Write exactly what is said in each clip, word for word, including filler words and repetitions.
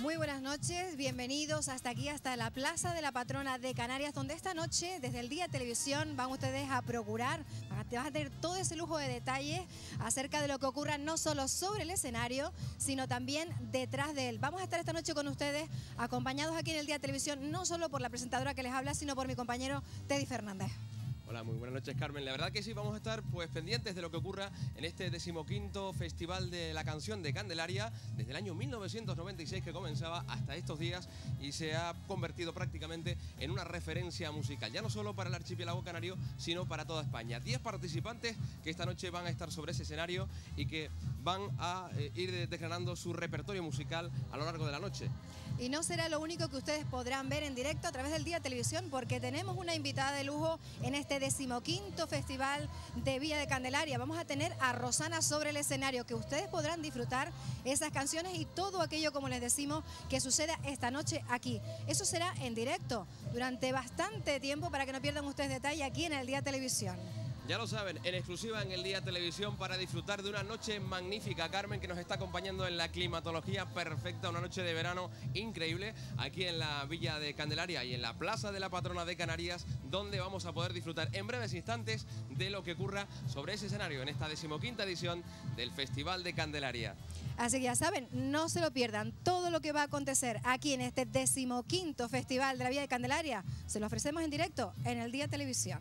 Muy buenas noches, bienvenidos hasta aquí, hasta la Plaza de la Patrona de Canarias, donde esta noche, desde el Día Televisión, van ustedes a procurar, te vas a tener todo ese lujo de detalles acerca de lo que ocurra no solo sobre el escenario, sino también detrás de él. Vamos a estar esta noche con ustedes, acompañados aquí en el Día Televisión, no solo por la presentadora que les habla, sino por mi compañero Teddy Fernández. Hola, muy buenas noches, Carmen. La verdad que sí, vamos a estar pues pendientes de lo que ocurra en este decimoquinto Festival de la Canción de Candelaria, desde el año mil novecientos noventa y seis que comenzaba hasta estos días y se ha convertido prácticamente en una referencia musical, ya no solo para el archipiélago canario, sino para toda España. Diez participantes que esta noche van a estar sobre ese escenario y que van a eh, ir desgranando su repertorio musical a lo largo de la noche. Y no será lo único que ustedes podrán ver en directo a través del Día Televisión, porque tenemos una invitada de lujo en este decimoquinto Festival de Villa de Candelaria. Vamos a tener a Rosana sobre el escenario, que ustedes podrán disfrutar esas canciones y todo aquello, como les decimos, que suceda esta noche aquí. Eso será en directo durante bastante tiempo para que no pierdan ustedes detalle aquí en el Día Televisión. Ya lo saben, en exclusiva en el Día Televisión para disfrutar de una noche magnífica. Carmen, que nos está acompañando en la climatología perfecta, una noche de verano increíble aquí en la Villa de Candelaria y en la Plaza de la Patrona de Canarias, donde vamos a poder disfrutar en breves instantes de lo que ocurra sobre ese escenario en esta decimoquinta edición del Festival de Candelaria. Así que ya saben, no se lo pierdan. Todo lo que va a acontecer aquí en este decimoquinto Festival de la Villa de Candelaria se lo ofrecemos en directo en el Día Televisión.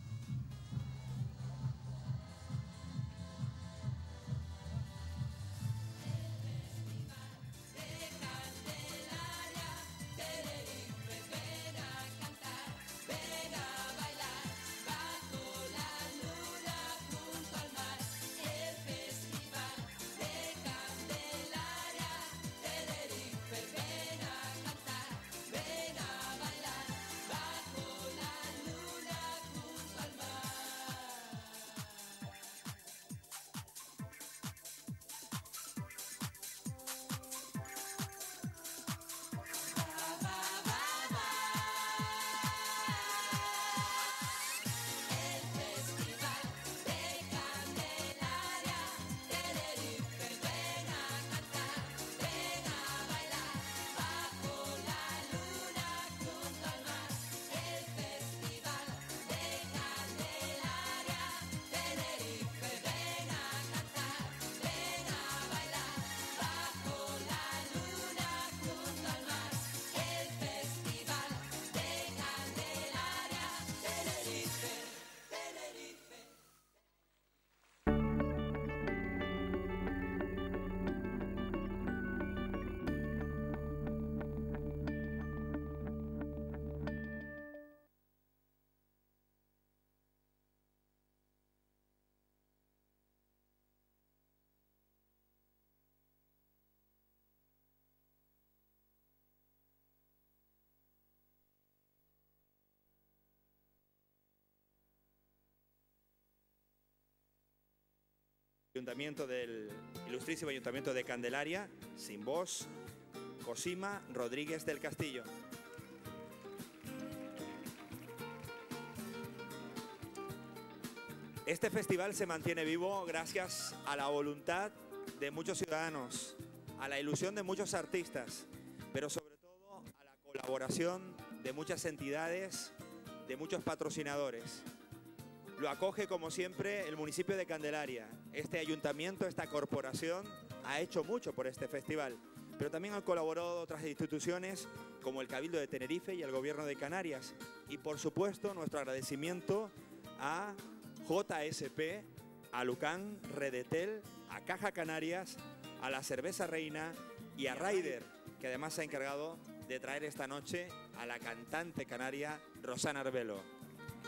Ayuntamiento del ilustrísimo Ayuntamiento de Candelaria, sin voz, Cosima Rodríguez del Castillo. Este festival se mantiene vivo gracias a la voluntad de muchos ciudadanos, a la ilusión de muchos artistas, pero sobre todo a la colaboración de muchas entidades, de muchos patrocinadores. Lo acoge, como siempre, el municipio de Candelaria. Este ayuntamiento, esta corporación, ha hecho mucho por este festival, pero también han colaborado otras instituciones como el Cabildo de Tenerife y el Gobierno de Canarias. Y, por supuesto, nuestro agradecimiento a J S P, a Lucan, Redetel, a Caja Canarias, a la Cerveza Reina y a Ryder, que además se ha encargado de traer esta noche a la cantante canaria Rosana Arbelo.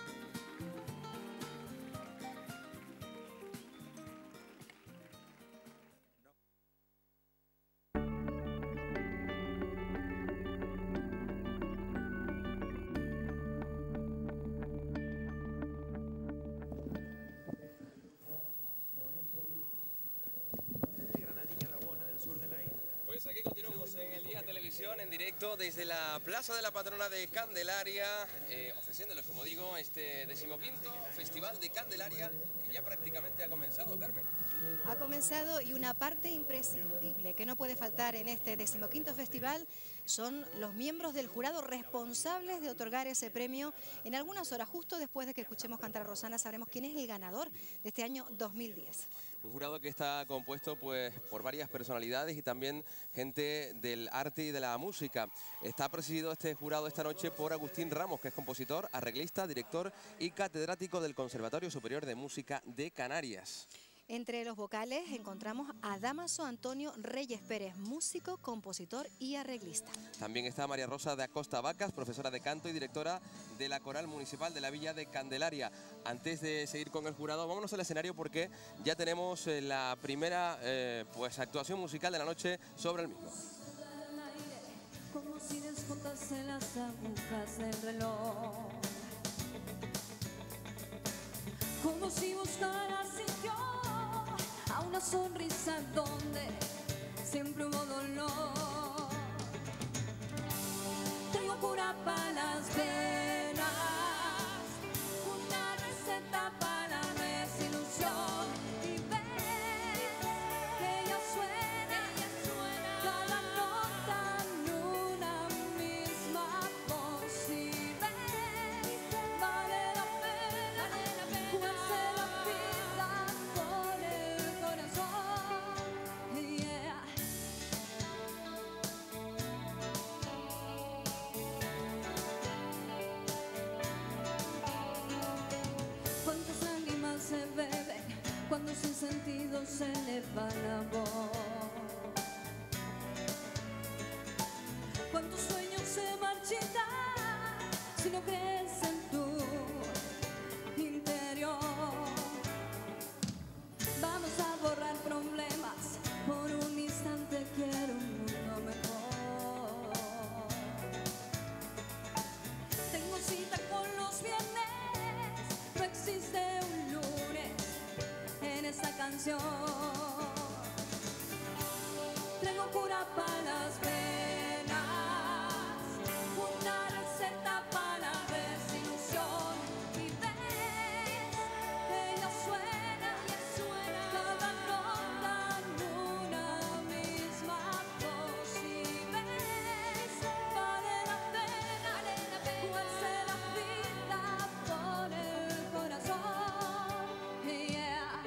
Pues aquí continuamos en el Día Televisión en directo desde la Plaza de la Patrona de Candelaria, eh, ofreciéndoles, como digo, este decimoquinto Festival de Candelaria que ya prácticamente ha comenzado, Carmen. Ha comenzado y una parte imprescindible que no puede faltar en este decimoquinto festival son los miembros del jurado responsables de otorgar ese premio. En algunas horas, justo después de que escuchemos cantar a Rosana, sabremos quién es el ganador de este año dos mil diez. Un jurado que está compuesto pues por varias personalidades y también gente del arte y de la música. Está presidido este jurado esta noche por Agustín Ramos, que es compositor, arreglista, director y catedrático del Conservatorio Superior de Música de Canarias. Entre los vocales encontramos a Dámaso Antonio Reyes Pérez, músico, compositor y arreglista. También está María Rosa de Acosta Vacas, profesora de canto y directora de la Coral Municipal de la Villa de Candelaria. Antes de seguir con el jurado, vámonos al escenario porque ya tenemos la primera eh, pues, actuación musical de la noche sobre el mismo. Como si descontasen las agujas del reloj, como si buscara sitio a una sonrisa donde siempre hubo dolor. Tengo cura para las venas, una receta para la desilusión. Y ves que ella suena, cada nota en una misma voz. Y ves, vale la pena, jugarse la vida por el corazón. Yeah. Cuántas lágrimas se beben cuando sin sentido se eleva la voz. Cuántos sueños se marchitan si no crees en tu interior. Vamos a borrar problemas, por un instante quiero un mundo mejor. Tengo cita con los viernes, no existe un lunes en esta canción. Traigo cura para las venas, una receta para la desilusión. Y ves que ella suena, cada nota en una misma voz. Y ves, vale la pena jugarse la vida por el corazón. Yeah.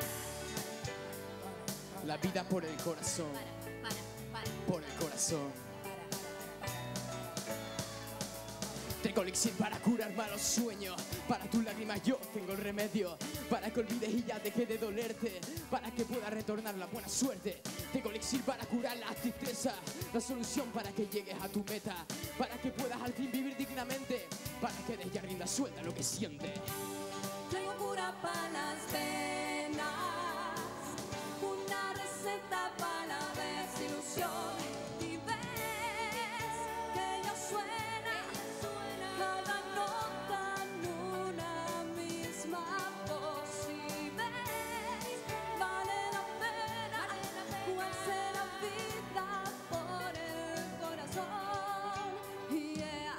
La vida por el corazón, Para, para, por el corazón. para. Tengo elixir para curar malos sueños. Para tus lágrimas yo tengo el remedio. Para que olvides y ya deje de dolerte. Para que pueda retornar la buena suerte. Tengo elixir para curar la tristeza. La solución para que llegues a tu meta. Para que puedas al fin vivir dignamente. Para que des ya rienda suelta lo que sientes. Traigo cura para las venas, una receta para la desilusión. Y ves que ella suena, cada nota en una misma voz. Y ves, vale la pena jugarse la vida por el corazón. Yeah.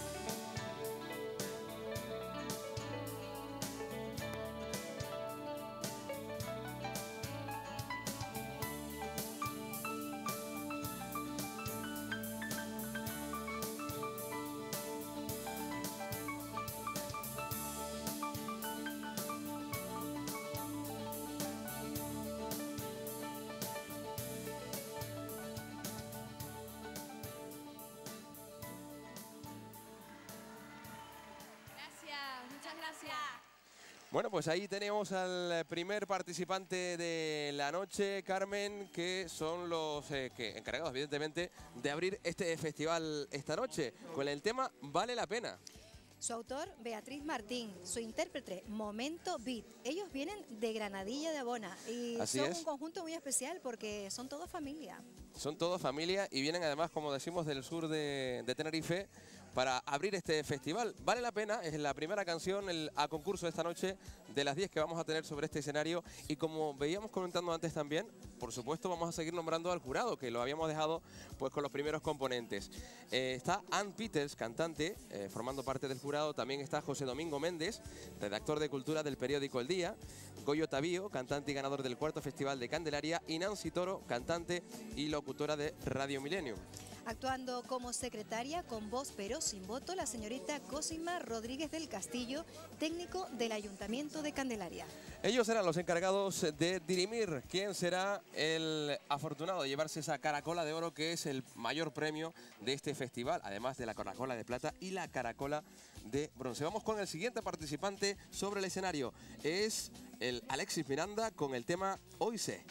Gracias, muchas gracias. Bueno, pues ahí tenemos al primer participante de la noche, Carmen, que son los eh, que encargados, evidentemente, de abrir este festival esta noche, con el tema Vale la Pena. Su autor, Beatriz Martín. Su intérprete, Momento Beat. Ellos vienen de Granadilla de Abona y Así son es. un conjunto muy especial porque son todos familia. Son todos familia y vienen además, como decimos, del sur de, de Tenerife, para abrir este festival. Vale la pena, es la primera canción el, a concurso de esta noche, de las diez que vamos a tener sobre este escenario. Y como veíamos comentando antes también, por supuesto vamos a seguir nombrando al jurado, que lo habíamos dejado pues con los primeros componentes. Eh, está Ann Peters, cantante, eh, formando parte del jurado. También está José Domingo Méndez, redactor de cultura del periódico El Día. Goyo Tavío, cantante y ganador del cuarto Festival de Candelaria. Y Nancy Toro, cantante y locutora de Radio Milenio. Actuando como secretaria, con voz pero sin voto, la señorita Cosima Rodríguez del Castillo, técnico del Ayuntamiento de Candelaria. Ellos serán los encargados de dirimir quién será el afortunado de llevarse esa caracola de oro, que es el mayor premio de este festival, además de la caracola de plata y la caracola de bronce. Vamos con el siguiente participante sobre el escenario. Es el Alexis Miranda con el tema Hoy Sé.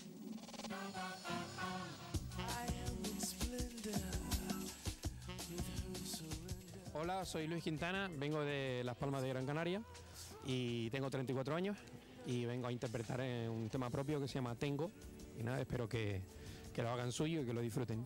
Hola, soy Luis Quintana, vengo de Las Palmas de Gran Canaria y tengo treinta y cuatro años y vengo a interpretar un tema propio que se llama Tengo. Y nada, espero que, que lo hagan suyo y que lo disfruten.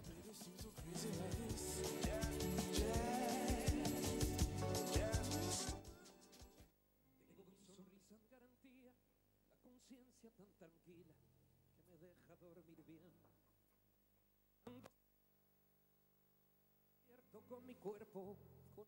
Con mi cuerpo, con...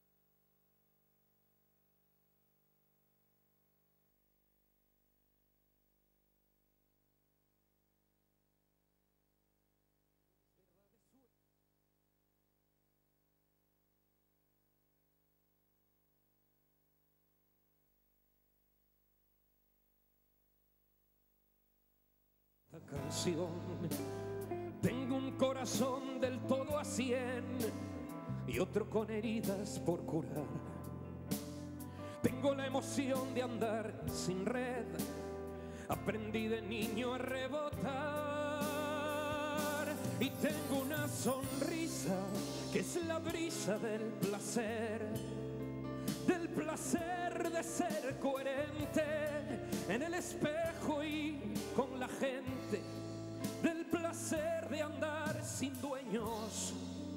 Esta canción, tengo un corazón del todo a cien y otro con heridas por curar. Tengo la emoción de andar sin red, aprendí de niño a rebotar. Y tengo una sonrisa que es la brisa del placer, del placer de ser coherente en el espejo y con la gente, del placer de andar sin dueños.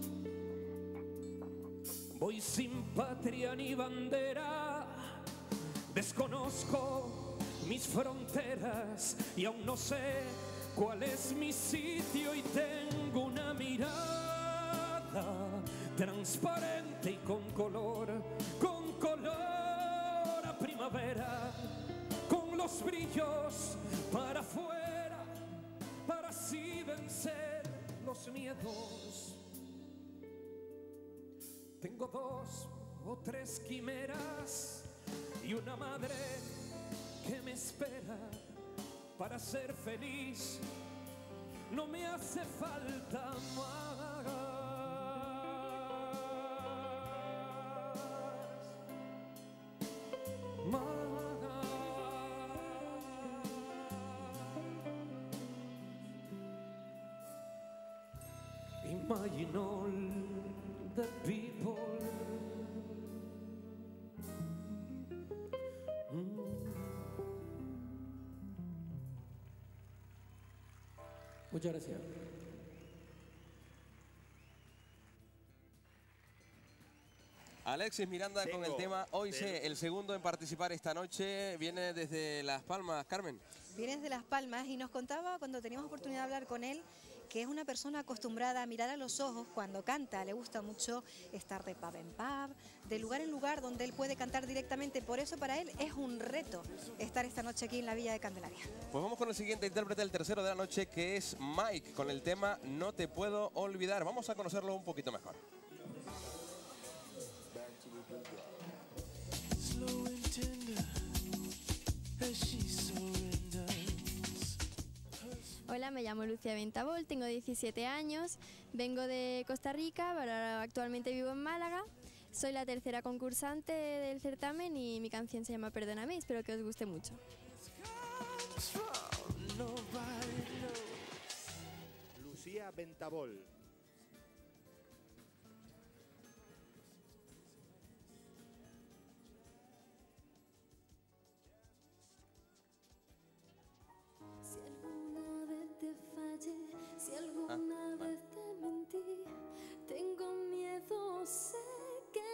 Voy sin patria ni bandera, desconozco mis fronteras y aún no sé cuál es mi sitio, y tengo una mirada transparente y con color, con color a primavera, con los brillos para afuera, para así vencer los miedos. Tengo dos o tres quimeras y una madre que me espera para ser feliz. No me hace falta más, más. Imagine all the people. Mm. Muchas gracias. Alexis Miranda Tengo, con el tema Hoy del- Sé, el segundo en participar esta noche. Viene desde Las Palmas, Carmen. Vienes de Las Palmas y nos contaba cuando teníamos oportunidad de hablar con él que es una persona acostumbrada a mirar a los ojos cuando canta. Le gusta mucho estar de pub en pub, de lugar en lugar donde él puede cantar directamente. Por eso para él es un reto estar esta noche aquí en la Villa de Candelaria. Pues vamos con el siguiente intérprete, el tercero de la noche, que es Mike, con el tema No Te Puedo Olvidar. Vamos a conocerlo un poquito mejor. Hola, me llamo Lucia Ventabol, tengo diecisiete años, vengo de Costa Rica, pero ahora actualmente vivo en Málaga. Soy la tercera concursante del certamen y mi canción se llama Perdóname, espero que os guste mucho. Lucía Ventabol. Si alguna vez te fallé, si alguna Ah, vale. vez te mentí, tengo miedo, sé que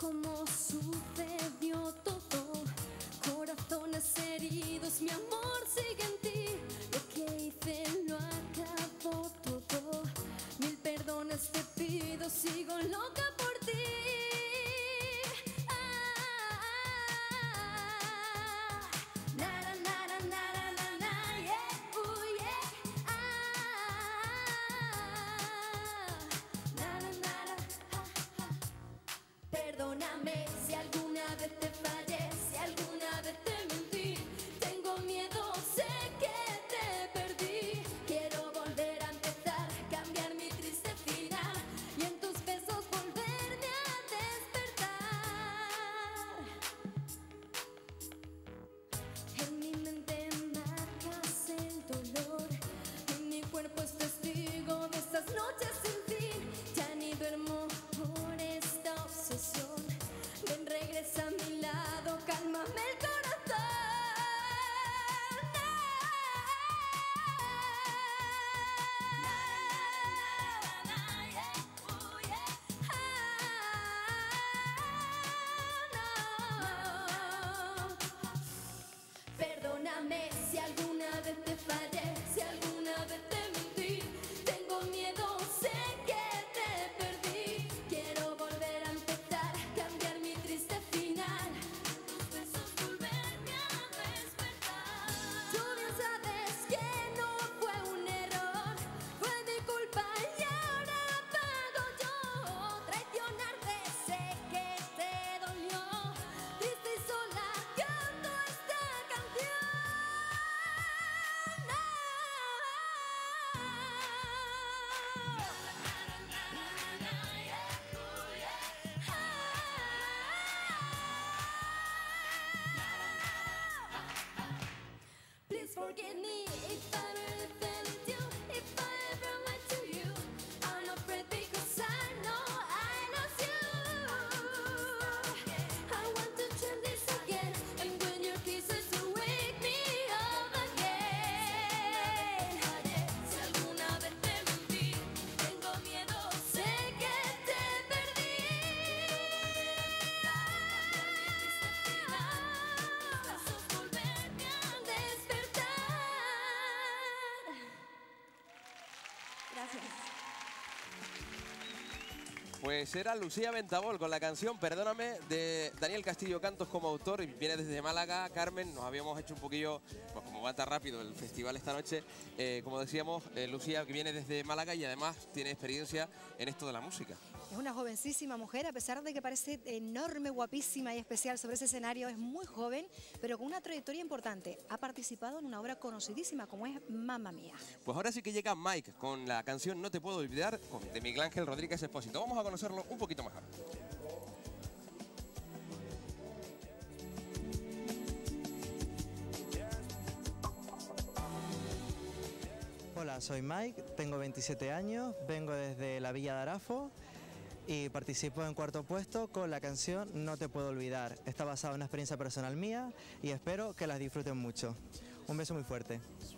cómo sucedió todo. Corazones heridos, mi amor sigue en ti. Lo que hice lo acabó todo. Mil perdones te pido, sigo loca por ti. Perdóname si alguna vez te fallé, si alguna vez te mentí. Tengo miedo, sé que te perdí. Quiero volver a empezar, cambiar mi triste final y en tus besos volverme a despertar. En mi mente marcas el dolor y mi cuerpo es testigo de estas noches sin fin. Ya ni duermo por esta obsesión. Ven, regresa a mi lado, cálmame el corazón. Perdóname si alguna vez te fallé, si alguna vez te mentí. Tengo miedo, sé que te perdí. Quiero volver a empezar, cambiar mi triste final. Tus besos volverme a despertar. Tú bien sabes que no fue un error, fue mi culpa y ahora pago yo. Traicionarte sé que te dolió. Triste y sola canto esta canción. Please forgive me if I ever offended you, if I ever lied to you. I'm not afraid because I know I lost you. I want to try this again, and when your kisses will wake me up again. Si alguna vez te mentí, tengo miedo, sé que te perdí. Besos volverme a despertar. Gracias. Pues era Lucía Ventabol con la canción Perdóname de Daniel Castillo Cantos como autor y viene desde Málaga. Carmen, nos habíamos hecho un poquillo, pues como va tan rápido el festival esta noche, eh, como decíamos, eh, Lucía que viene desde Málaga y además tiene experiencia en esto de la música. Es una jovencísima mujer, a pesar de que parece enorme, guapísima y especial sobre ese escenario, es muy joven, pero con una trayectoria importante. Ha participado en una obra conocidísima como es Mamma Mía. Pues ahora sí que llega Mike con la canción No te puedo olvidar de Miguel Ángel Rodríguez Espósito. Vamos a conocerlo un poquito mejor. Hola, soy Mike, tengo veintisiete años, vengo desde la Villa de Arafo y participo en cuarto puesto con la canción No te puedo olvidar. Está basada en una experiencia personal mía y espero que las disfruten mucho. Un beso muy fuerte.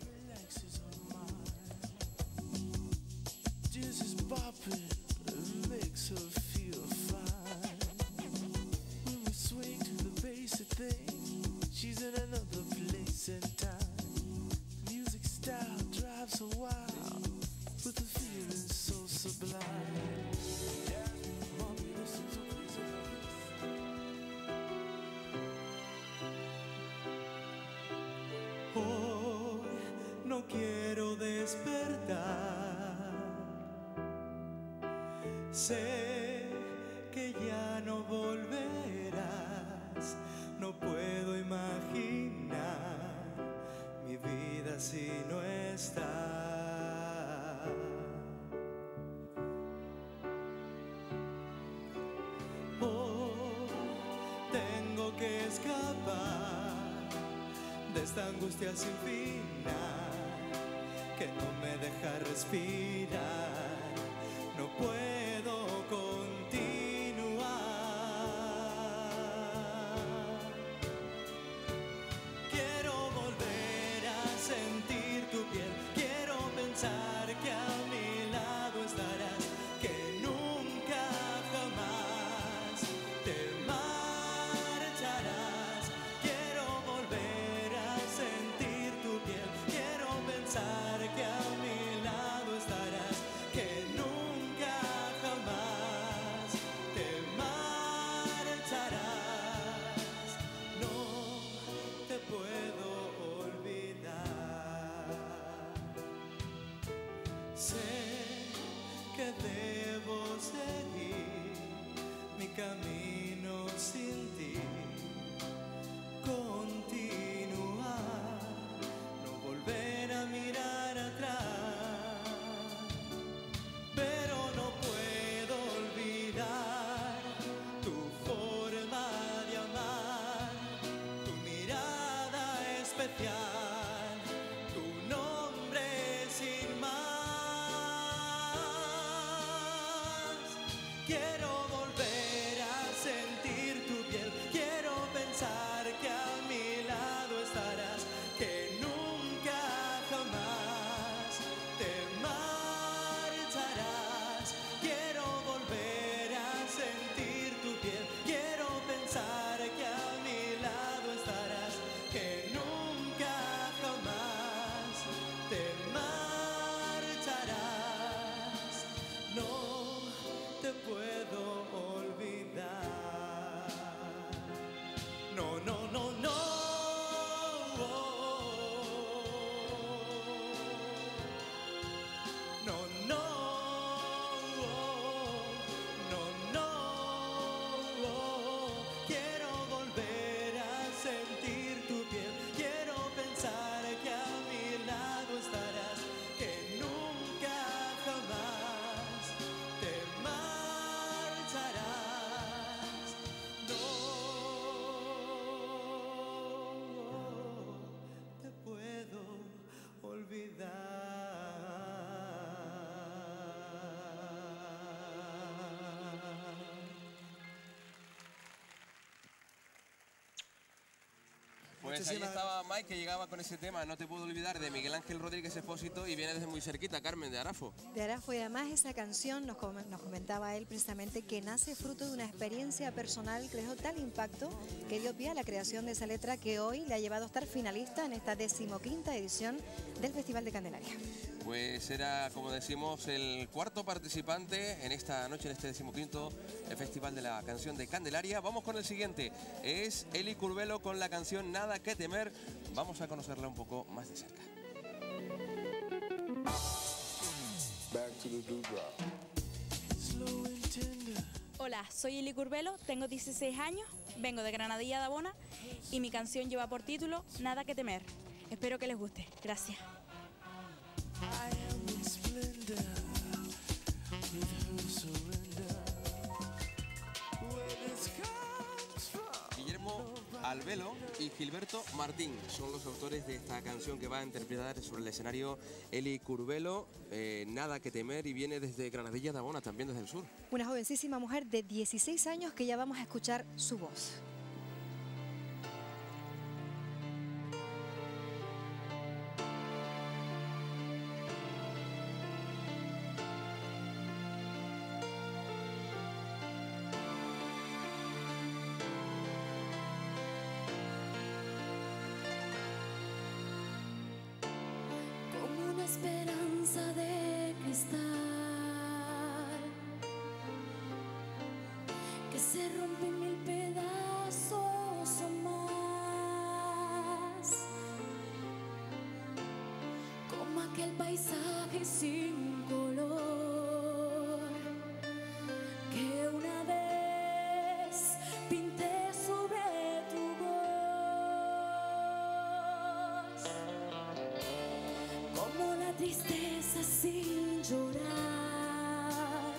So wild, with a feeling so sublime. Mommy, listen to this. Hoy no quiero despertar. Sé que ya no volverás. No puedo imaginar mi vida si no está. Oh, tengo que escapar de esta angustia sin final que no me deja respirar. No puedo continuar. Quiero volver a sentir tu piel. Quiero pensar que a mi lado estarás, que nunca jamás te Sé que debo seguir mi camino sin ti, continuar, no volver a mirar atrás, pero no puedo olvidar tu forma de amar, tu mirada especial, tu nombre sin más. Quiero volver a sentir tu piel, quiero pensar que a mi lado estarás, que nunca jamás te marcharás. Quiero volver a sentir tu piel, quiero pensar que a mi lado estarás, que nunca jamás te marcharás. No te puedo olvidar. No, no, no, no. No, no. No, no. Quiero volver a sentir tu piel, quiero pensar que a mi lado estarás, que nunca jamás te marcharás. No te puedo olvidar. Pues ahí Muchísimas estaba Mike, que llegaba con ese tema, No te puedo olvidar, de Miguel Ángel Rodríguez Expósito, y viene desde muy cerquita, Carmen, de Arafo. De Arafo, y además esa canción nos, com- nos comentaba él precisamente que nace fruto de una experiencia personal que dejó tal impacto que dio pie a la creación de esa letra que hoy le ha llevado a estar finalista en esta decimoquinta edición del Festival de Candelaria. Pues era, como decimos, el cuarto participante en esta noche, en este decimoquinto eh, Festival de la Canción de Candelaria. Vamos con el siguiente, es Eli Curbelo con la canción Nada que temer. Vamos a conocerla un poco más de cerca. Hola, soy Eli Curbelo, tengo dieciséis años, vengo de Granadilla de Abona y mi canción lleva por título Nada que temer. Espero que les guste. Gracias. Guillermo Albelo y Gilberto Martín son los autores de esta canción que va a interpretar sobre el escenario Eli Curbelo, eh, Nada que temer, y viene desde Granadilla de Abona, también desde el sur. Una jovencísima mujer de dieciséis años que ya vamos a escuchar su voz. Como una esperanza de cristal que se rompe en mil pedazos o más, como aquel paisaje sin color que una vez pinté sobre tu voz, como la tristeza sin llorar,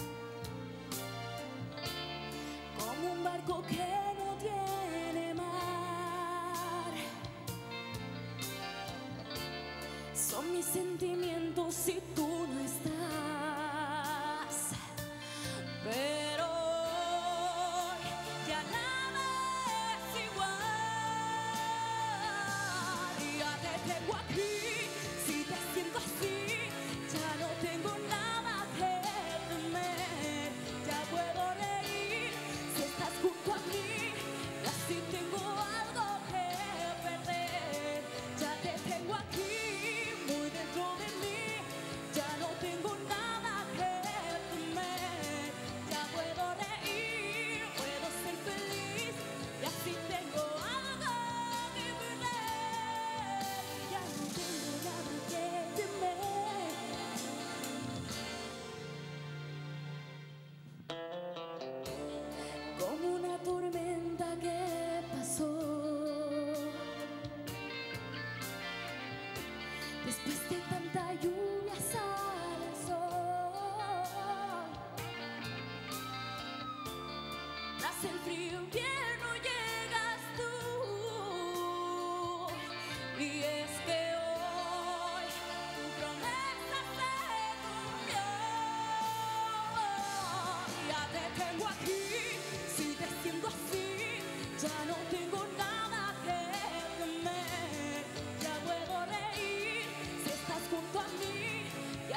como un barco que no tiene mar. Son mis sentimientos si tú no estás, pero hoy ya nada es igual. Ya te tengo aquí, si te siento así, ya no tengo nada que temer. Ya puedo reír si estás junto a mí, y así tengo algo que perder. Ya te tengo aquí, muy dentro de mí, ya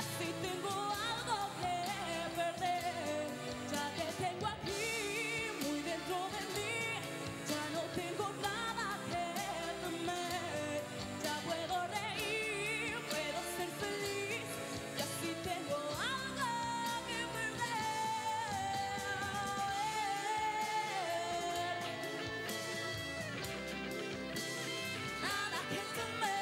así tengo algo que perder. Ya te tengo aquí, muy dentro de mí. Ya no tengo nada que temer. Ya puedo reír, puedo ser feliz. Y así tengo algo que perder. Nada que temer.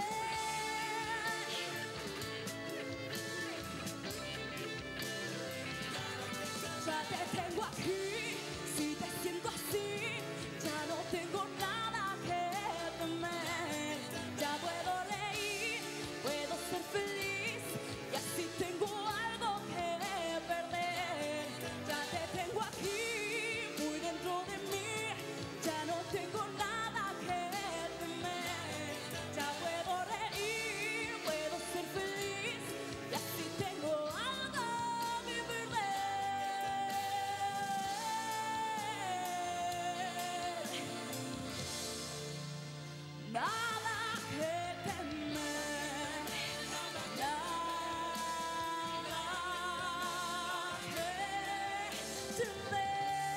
Ya te tengo aquí, si te siento así, ya no tengo nada que temer. Ya puedo reír, puedo ser feliz, y así tengo algo que perder. Ya te tengo aquí, muy dentro de mí, ya no tengo nada que temer. Ya puedo reír, puedo ser feliz, y así tengo algo que perder. Nada que temer, nada que temer.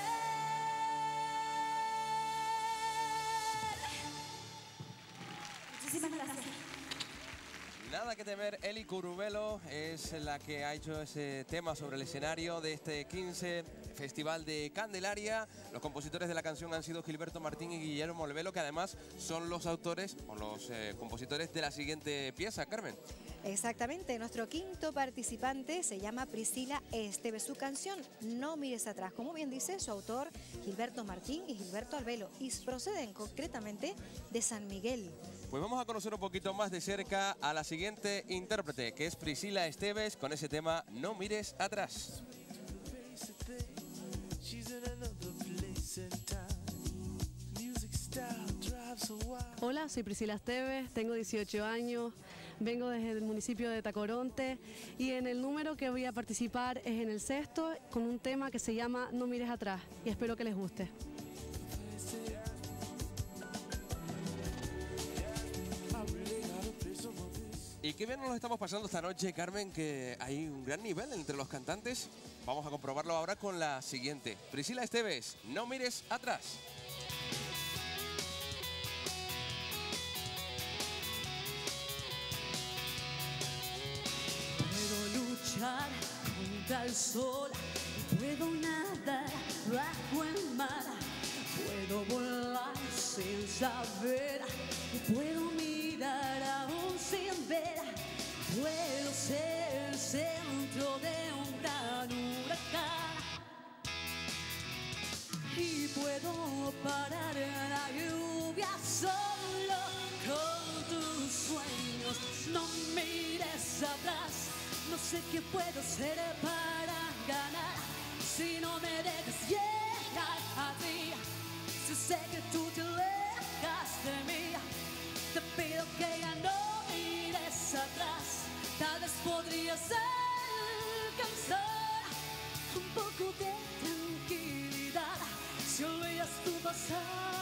Muchísimas gracias. Nada que temer, Eli Curvelo es la que ha hecho ese tema sobre el escenario de este quince Festival de Candelaria. Los compositores de la canción han sido Gilberto Martín y Guillermo Olvelo, que además son los autores o los eh, compositores de la siguiente pieza, Carmen. Exactamente, nuestro quinto participante se llama Priscila Esteves. Su canción No mires atrás, como bien dice su autor Gilberto Martín y Gilberto Olvelo, y proceden concretamente de San Miguel. Pues vamos a conocer un poquito más de cerca a la siguiente intérprete, que es Priscila Esteves, con ese tema No mires atrás. Hola, soy Priscila Esteves, tengo dieciocho años, vengo desde el municipio de Tacoronte y en el número que voy a participar es en el sexto con un tema que se llama No mires atrás y espero que les guste. Y qué bien nos lo estamos pasando esta noche, Carmen, que hay un gran nivel entre los cantantes. Vamos a comprobarlo ahora con la siguiente. Priscila Esteves, No mires atrás. Puedo luchar contra el sol, puedo nadar bajo el mar, puedo volar sin saber, puedo mirar aún sin ver, puedo ser el centro de un gran huracán y puedo parar la lluvia solo con tus sueños. No mires atrás. No sé qué puedo hacer para ganar si no me dejas llegar a ti. Si sé que tú te alejas de mí, te pido que ya no mires atrás. Tal vez podrías alcanzar un poco de tranquilidad si olvidas tu pasado.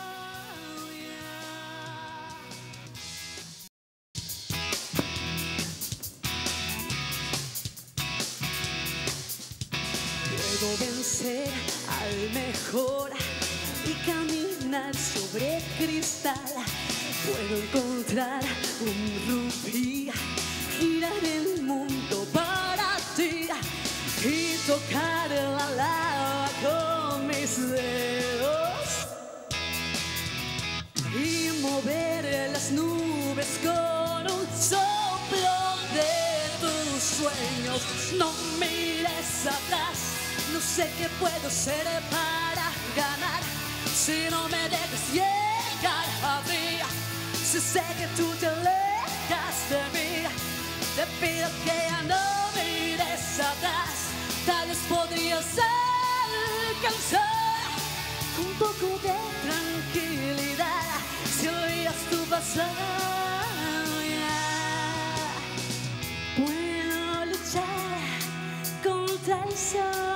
Puedo vencer al mejor y caminar sobre cristal. Puedo encontrar un rubí, girar el mundo para ti y tocar la lava con mis dedos y mover las nubes con un soplo de tus sueños. No mires atrás. No sé qué puedo hacer para ganar si no me dejas llegar a ti. Si sé que tú te alejas de mí, te pido que ya no mires atrás. Tal vez podrías alcanzar un poco de tranquilidad si olvidas tu pasado. Puedo luchar contra el sol.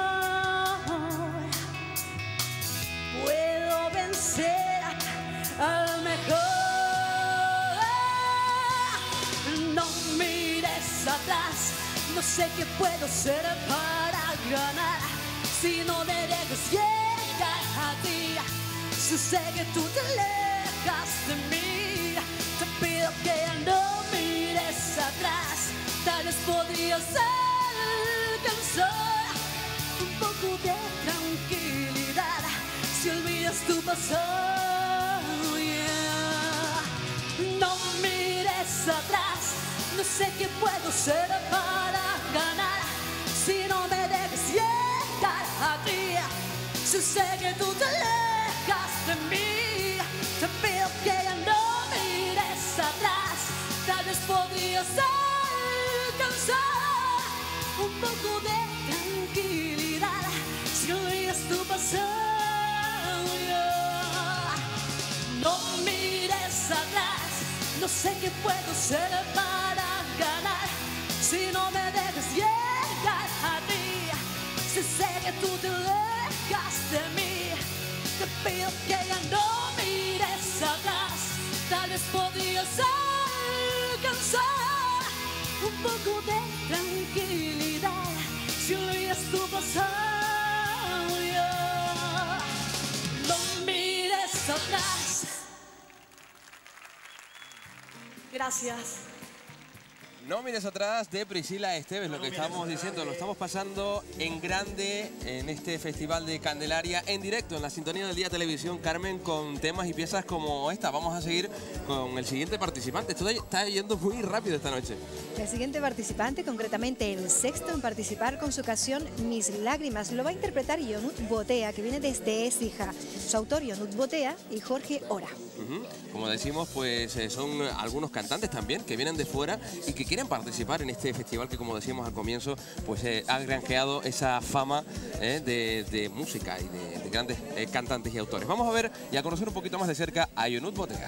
Puedo vencer al mejor. No mires atrás. No No sé qué puedo hacer para ganar si no me dejas llegar a ti. Si sé que tú te alejas de mí, te pido que ya no mires atrás. Tal vez podrías alcanzar un poco de tranquilidad si olvidas tu pasado. Yeah. No mires atrás, no sé qué puedo hacer para ganar si no me dejas llegar a ti. Si sé que tú te alejas de mí, te pido que ya no mires atrás. Tal vez podrías alcanzar un poco de tranquilidad si olvidas tu pasado. Yeah. No mires atrás, no sé qué puedo hacer para ganar si no me dejas llegar a ti. Si sé que tú te alejas de mí, te pido que ya no mires atrás. Tal vez podrías alcanzar un poco de tranquilidad si olvidas tu pasado. Yeah. No mires atrás. Gracias. No mires atrás, de Priscila Esteves, lo que estamos diciendo, lo estamos pasando en grande en este Festival de Candelaria, en directo, en la sintonía del Día Televisión, Carmen, con temas y piezas como esta. Vamos a seguir con el siguiente participante. Esto está yendo muy rápido esta noche. El siguiente participante, concretamente el sexto en participar con su canción Mis Lágrimas, lo va a interpretar Yonut Botea, que viene desde Écija. Su autor, Yonut Botea, y Jorge Ora. Uh-huh. Como decimos, pues eh, son algunos cantantes también que vienen de fuera y que quieren participar en este festival que, como decíamos al comienzo, pues eh, ha granjeado esa fama eh, de, de música y de, de grandes eh, cantantes y autores. Vamos a ver y a conocer un poquito más de cerca a Yonut Botea.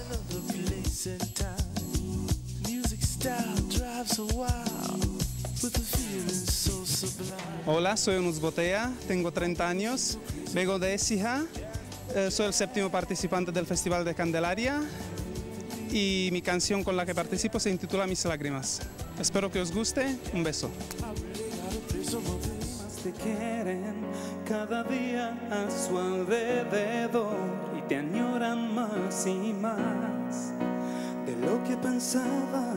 Hola, soy Yonut Botea, tengo treinta años, vengo de Écija, eh, soy el séptimo participante del Festival de Candelaria y mi canción con la que participo se intitula Mis Lágrimas. Espero que os guste, un beso. Te quieren cada día a su alrededor y te añoran más y más de lo que pensaba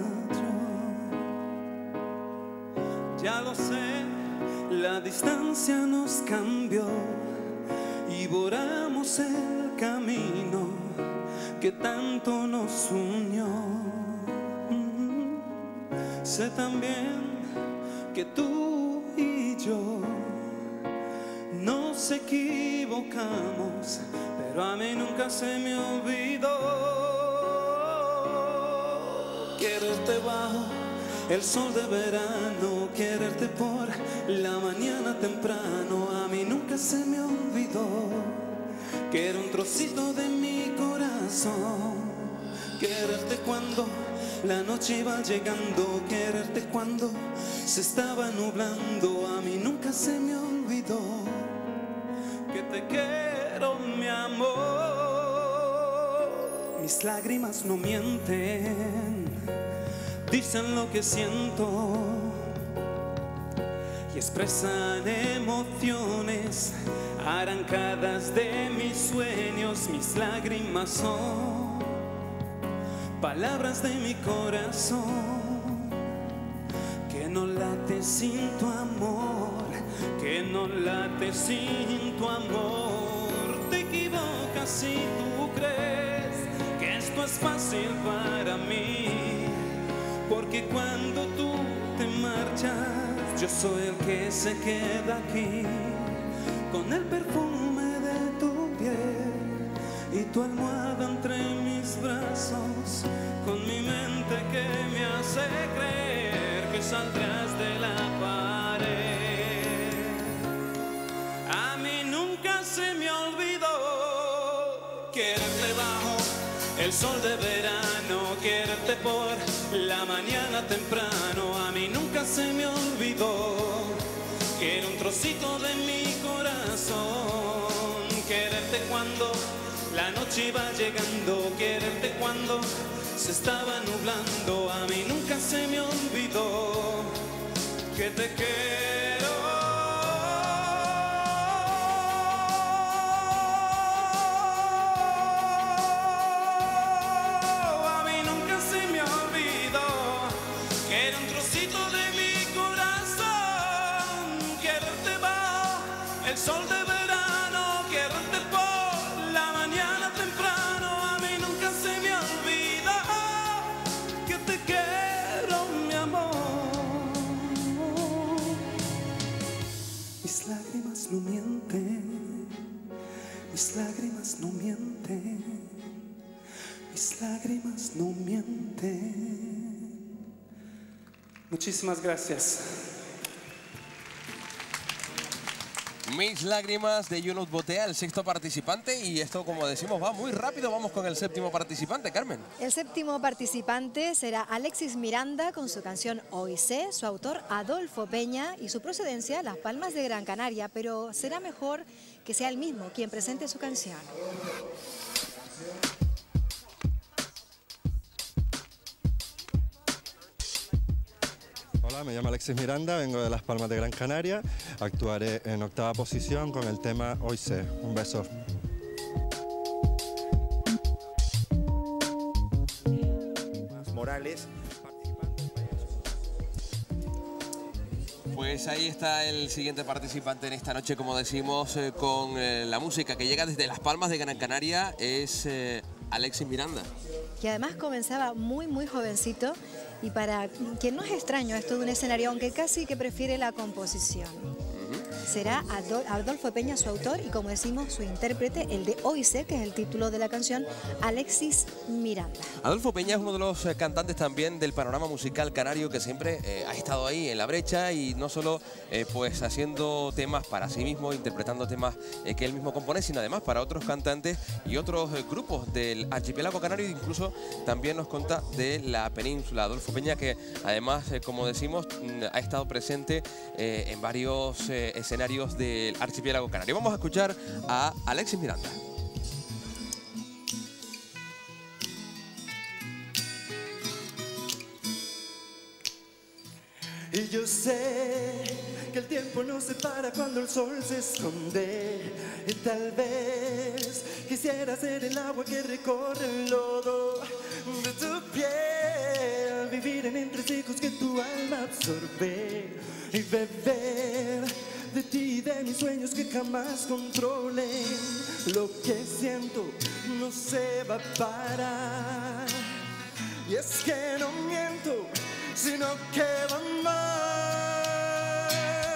yo. Ya lo sé, la distancia nos cambió y borramos el camino que tanto nos unió. Mm-hmm. Sé también que tú y yo nos equivocamos, pero a mí nunca se me olvidó quererte bajo el sol de verano, quererte por la mañana temprano. A mí nunca se me olvidó que era un trocito de mi corazón. Quererte cuando la noche iba llegando, quererte cuando se estaba nublando. A mí nunca se me olvidó que te quiero, mi amor. Mis lágrimas no mienten, dicen lo que siento y expresan emociones arrancadas de mis sueños. Mis lágrimas son palabras de mi corazón que no late sin tu amor, que no late sin tu amor. Te equivocas si tú crees que esto es fácil para mí, porque cuando tú te marchas, yo soy el que se queda aquí, con el perfume de tu piel y tu almohada entre mis brazos, con mi mente que me hace creer que saldrás de la pared. A mí nunca se me olvidó quererte bajo el sol de verano, quererte por la mañana temprano. A mí nunca se me olvidó que era un trocito de mi corazón. Quererte cuando la noche iba llegando, quererte cuando se estaba nublando. A mí nunca se me olvidó que te quiero. A mí nunca se me olvidó que era un trocito de mi corazón. Quererte bajo el sol de verano, quererte por la mañana temprano. A mí nunca se me olvidó que te quiero, mi amor. Mis lágrimas no mienten, mis lágrimas no mienten, mis lágrimas no mienten. Muchísimas gracias. Mis lágrimas de Yunus Botea, el sexto participante, y esto, como decimos, va muy rápido. Vamos con el séptimo participante, Carmen. El séptimo participante será Alexis Miranda con su canción Hoy Sé, su autor Adolfo Peña y su procedencia Las Palmas de Gran Canaria, pero será mejor que sea él mismo quien presente su canción. Hola, me llamo Alexis Miranda, vengo de Las Palmas de Gran Canaria. Actuaré en octava posición con el tema Hoy Sé. Un beso. Morales. Pues ahí está el siguiente participante en esta noche, como decimos, eh, con eh, la música que llega desde Las Palmas de Gran Canaria, es eh, Alexis Miranda. Que además comenzaba muy muy jovencito y para quien no es extraño esto de un escenario, aunque casi que prefiere la composición. Será Adol- Adolfo Peña su autor y, como decimos, su intérprete, el de Hoy Sé, que es el título de la canción, Alexis Miranda. Adolfo Peña es uno de los eh, cantantes también del panorama musical canario que siempre eh, ha estado ahí en la brecha y no solo eh, pues haciendo temas para sí mismo, interpretando temas eh, que él mismo compone, sino además para otros cantantes y otros eh, grupos del archipiélago canario, incluso también nos cuenta de la península. Adolfo Peña, que además, eh, como decimos, mm, ha estado presente eh, en varios eh, escenarios del archipiélago canario. Vamos a escuchar a Alexis Miranda. Y yo sé que el tiempo no se para cuando el sol se esconde. Y tal vez quisiera ser el agua que recorre el lodo de tu piel, vivir en entresijos que tu alma absorbe y beber de ti y de mis sueños que jamás controlen. Lo que siento no se va a parar. Y es que no miento, sino que va más.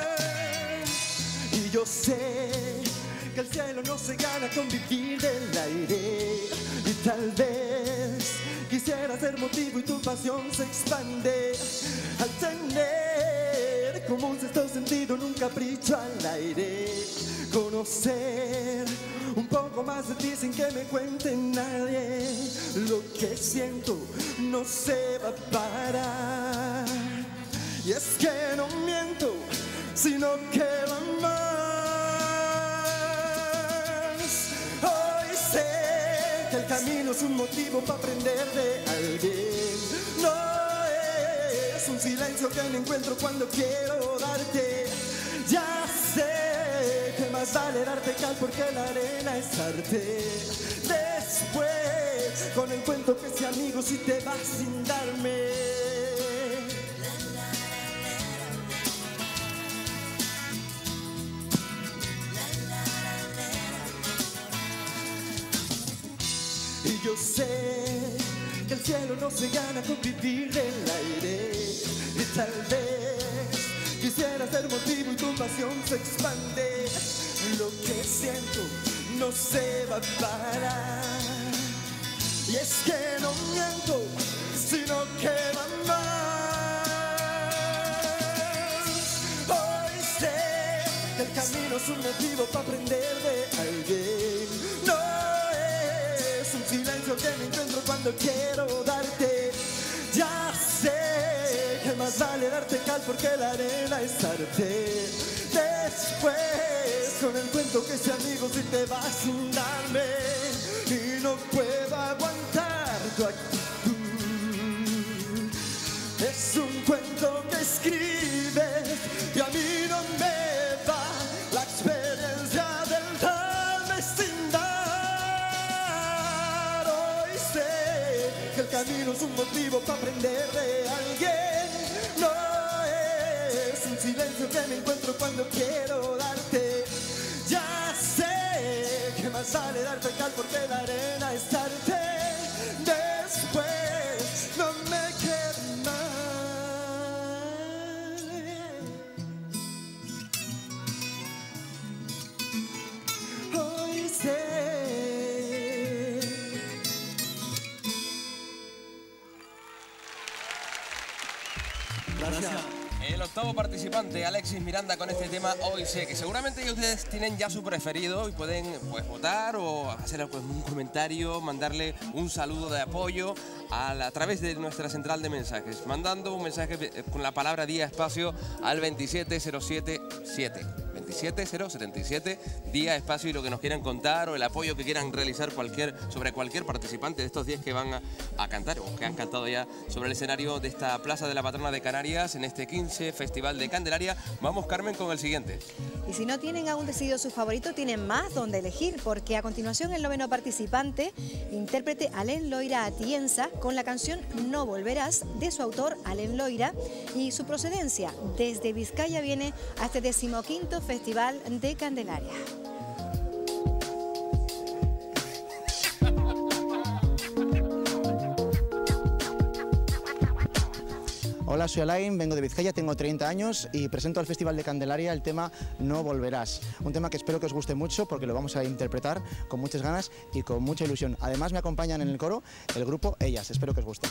Y yo sé que el cielo no se gana con vivir del aire. Y tal vez quisiera ser motivo y tu pasión se expande al tener como un sexto sentido en un capricho al aire. Conocer un poco más de ti sin que me cuente nadie. Lo que siento no se va a parar. Y es que no miento, sino que va más. Hoy sé que el camino es un motivo para aprender de alguien. No es un silencio que me encuentro cuando quiero darte. Ya sé que más vale darte cal porque la arena es arte. Después, con el cuento que sea amigo si te vas sin darme. Y yo sé que el cielo no se gana con vivir del aire. Y tal vez quisiera ser motivo y tu pasión se expande. Lo que siento no se va a parar. Y es que no miento, sino que va más. Hoy sé que el camino es un motivo para aprender de alguien. No es un silencio que me encuentro cuando quiero darte. Ya sé que más vale darte cal porque la arena es arte. Después, con el cuento que sea amigo si te vas sin darme. Y no puedo aguantar tu actitud. Es un cuento que escribes y a mí no me va la experiencia del tal vecindad. Hoy sé que el camino es un motivo para aprender de alguien, no es un silencio que me encuentro cuando quiero darte. Ya sé que más vale darte cal porque la arena es tarde. Después no me queda mal. Hoy sé. Gracias. El octavo participante, Alexis Miranda, con este tema Hoy Sé, que seguramente ya ustedes tienen ya su preferido y pueden pues votar o hacer pues, un comentario, mandarle un saludo de apoyo a, la, a través de nuestra central de mensajes, mandando un mensaje con la palabra día espacio al veintisiete cero setenta y siete. veintisiete cero setenta y siete, día, espacio y lo que nos quieran contar o el apoyo que quieran realizar cualquier, sobre cualquier participante de estos días que van a, a cantar o que han cantado ya sobre el escenario de esta Plaza de la Patrona de Canarias en este quince Festival de Candelaria. Vamos, Carmen, con el siguiente. Y si no tienen aún decidido su favorito, tienen más donde elegir, porque a continuación el noveno participante, intérprete Alén Loira Atienza, con la canción No Volverás, de su autor Alén Loira, y su procedencia desde Vizcaya viene a este decimoquinto Festival de Candelaria. Hola, soy Alain, vengo de Vizcaya, tengo treinta años y presento al Festival de Candelaria el tema No Volverás. Un tema que espero que os guste mucho porque lo vamos a interpretar con muchas ganas y con mucha ilusión. Además me acompañan en el coro el grupo Ellas, espero que os guste.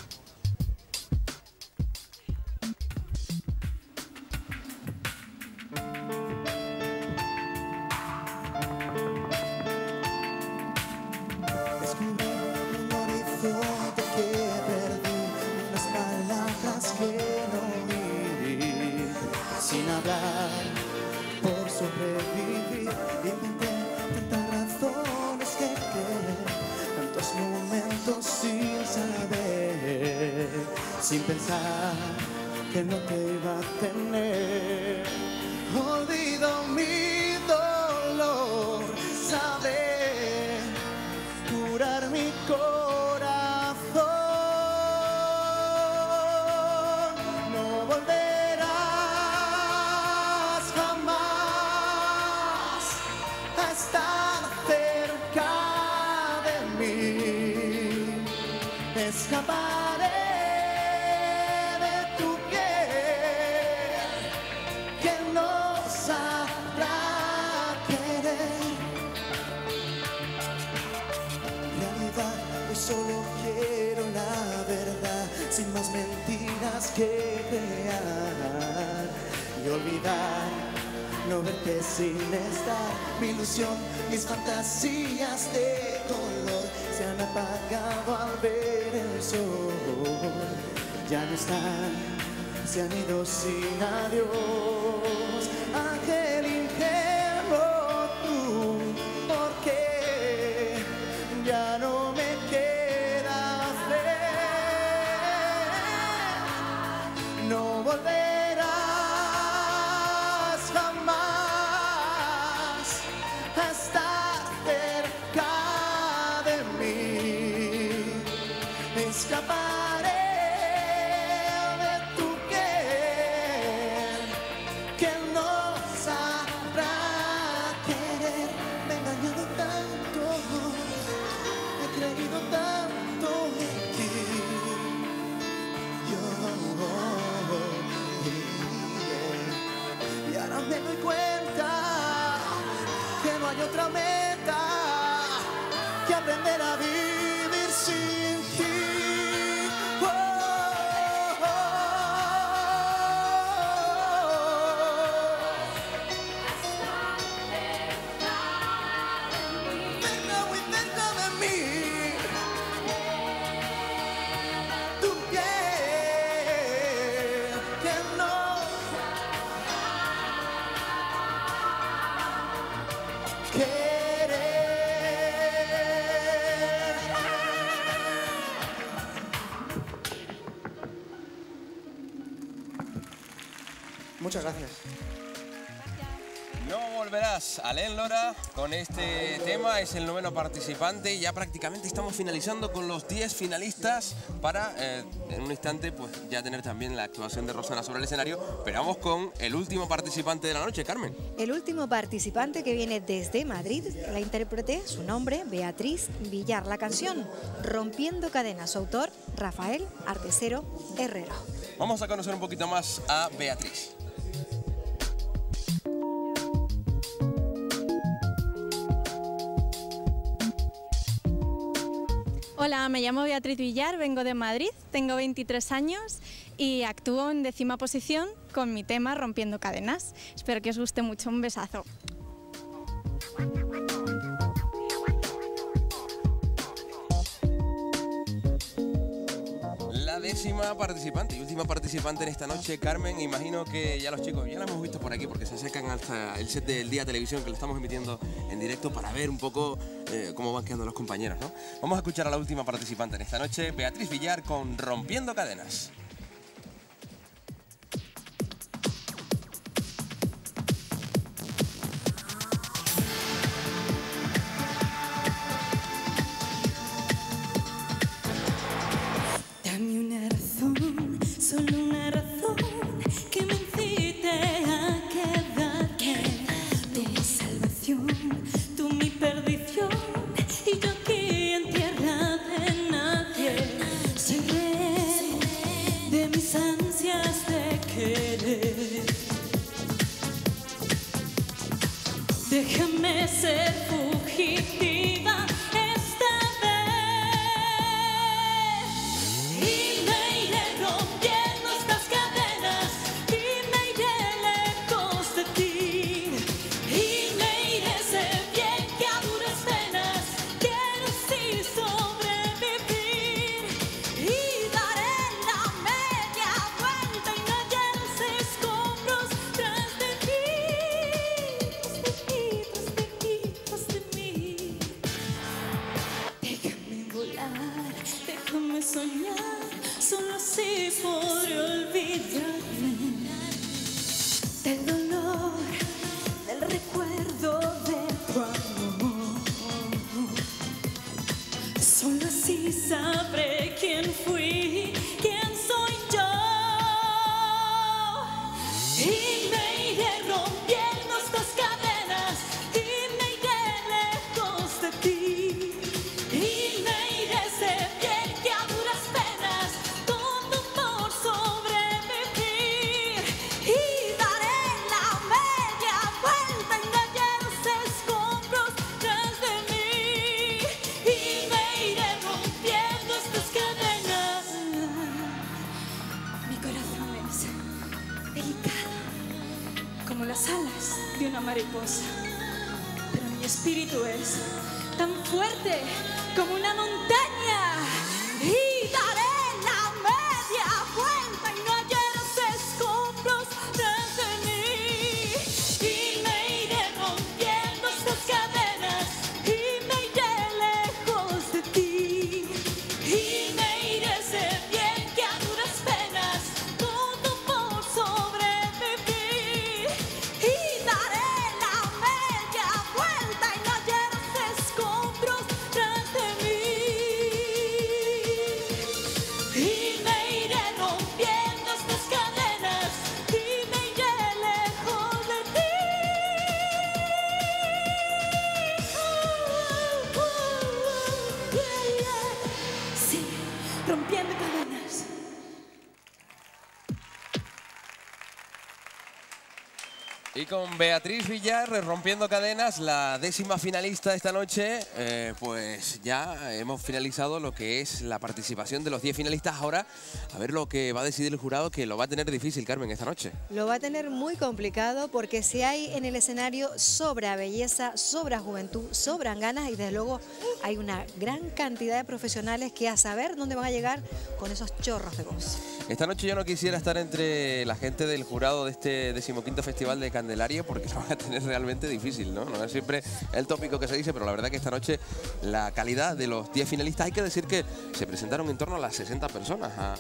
Descubrí un horizonte que perdí, unas palabras que no oí, sin hablar por sobrevivir. Inventé tantas razones que querer, tantos momentos sin saber, sin pensar que no te iba a tener. Olvido mi dolor, saber curar mi corazón. No volverás jamás a estar cerca de mí. Escaparé de tu piel que no sabrá querer. Realidad, yo solo quiero la verdad, sin más mentiras que crear y olvidar, no verte sin estar. Mi ilusión, mis fantasías de color se han apagado al ver el sol. Ya no están, se han ido sin adiós. Ángel ingenuo tú, porque ya no me queda fe. No volverás jamás a estar cerca de mí. Escaparé de tu piel que no sabrá querer. Me he engañado tanto, he creído tanto en ti. Yo, y ahora me doy cuenta que no hay otra meta que aprender a vivir sin ti. Oh, oh, cerca, muy cerca de mí. Tu piel que no Muchas gracias. No volverás, Alain Lora, con este tema, es el noveno participante. Ya prácticamente estamos finalizando con los diez finalistas para eh, en un instante pues ya tener también la actuación de Rosana sobre el escenario. Pero vamos con el último participante de la noche, Carmen. El último participante que viene desde Madrid, la intérprete, su nombre, Beatriz Villar. La canción Rompiendo Cadenas, su autor, Rafael Artesero Herrero. Vamos a conocer un poquito más a Beatriz. Hola, me llamo Beatriz Villar, vengo de Madrid, tengo veintitrés años y actúo en décima posición con mi tema Rompiendo Cadenas. Espero que os guste mucho, un besazo. La décima participante y última participante en esta noche, Carmen. Imagino que ya los chicos ya la hemos visto por aquí porque se acercan hasta el set del Día Televisión que lo estamos emitiendo en directo para ver un poco eh, cómo van quedando los compañeros, ¿no? Vamos a escuchar a la última participante en esta noche, Beatriz Villar con Rompiendo Cadenas. Dame una razón, solo una razón que me incite a quedarme. De salvación, tú mi perdición y yo aquí en tierra de nadie. Seré de mis ansias de querer. Déjame ser fugitiva esta vez. Y me iré rompiendo estas cadenas y me iré lejos de ti. Y me iré, sé bien que a duras penas quiero sí sobrevivir. Y daré la media vuelta y no hallaré los escombros tras de mí, tras de mí, tras de mí, tras de mí. Déjame volar, déjame soñar, solo así podré olvidarme del dolor, del recuerdo de tu amor. Solo así sabré quién fui, quién soy yo. Y me iré rompiendo estas cadenas y me iré lejos de ti. Y me iré, sé bien que a duras penas todo por sobrevivir. Y daré la media vuelta y no hallaré los escombros tras de mí. Y me iré rompiendo estas cadenas. Mi corazón es delicado como las alas de una mariposa, pero mi espíritu es tan fuerte como una montaña. Y daré la media vuelta y no hallaré los escombros tras de mí. Y me iré rompiendo estas cadenas y me iré lejos de ti. Y me iré, sé bien que a duras penas todo por sobrevivir. Y daré la media vuelta y no hallaré los escombros tras de mí. Y me iré rompiendo estas cadenas y me iré lejos de ti. Uh, uh, uh, yeah, yeah. Sí, rompiendo cadenas. Y con Beatriz Villar, rompiendo cadenas, la décima finalista de esta noche, eh, pues ya hemos finalizado lo que es la participación de los diez finalistas. Ahora, a ver lo que va a decidir el jurado, que lo va a tener difícil, Carmen, esta noche. Lo va a tener muy complicado porque si hay en el escenario sobra belleza, sobra juventud, sobran ganas y desde luego hay una gran cantidad de profesionales que a saber dónde van a llegar con esos chorros de voz. Esta noche yo no quisiera estar entre la gente del jurado de este decimoquinto Festival de Candelaria porque lo van a tener realmente difícil, ¿no? No es siempre el tópico que se dice, pero la verdad que esta noche la calidad de los diez finalistas, hay que decir que se presentaron en torno a las sesenta personas a,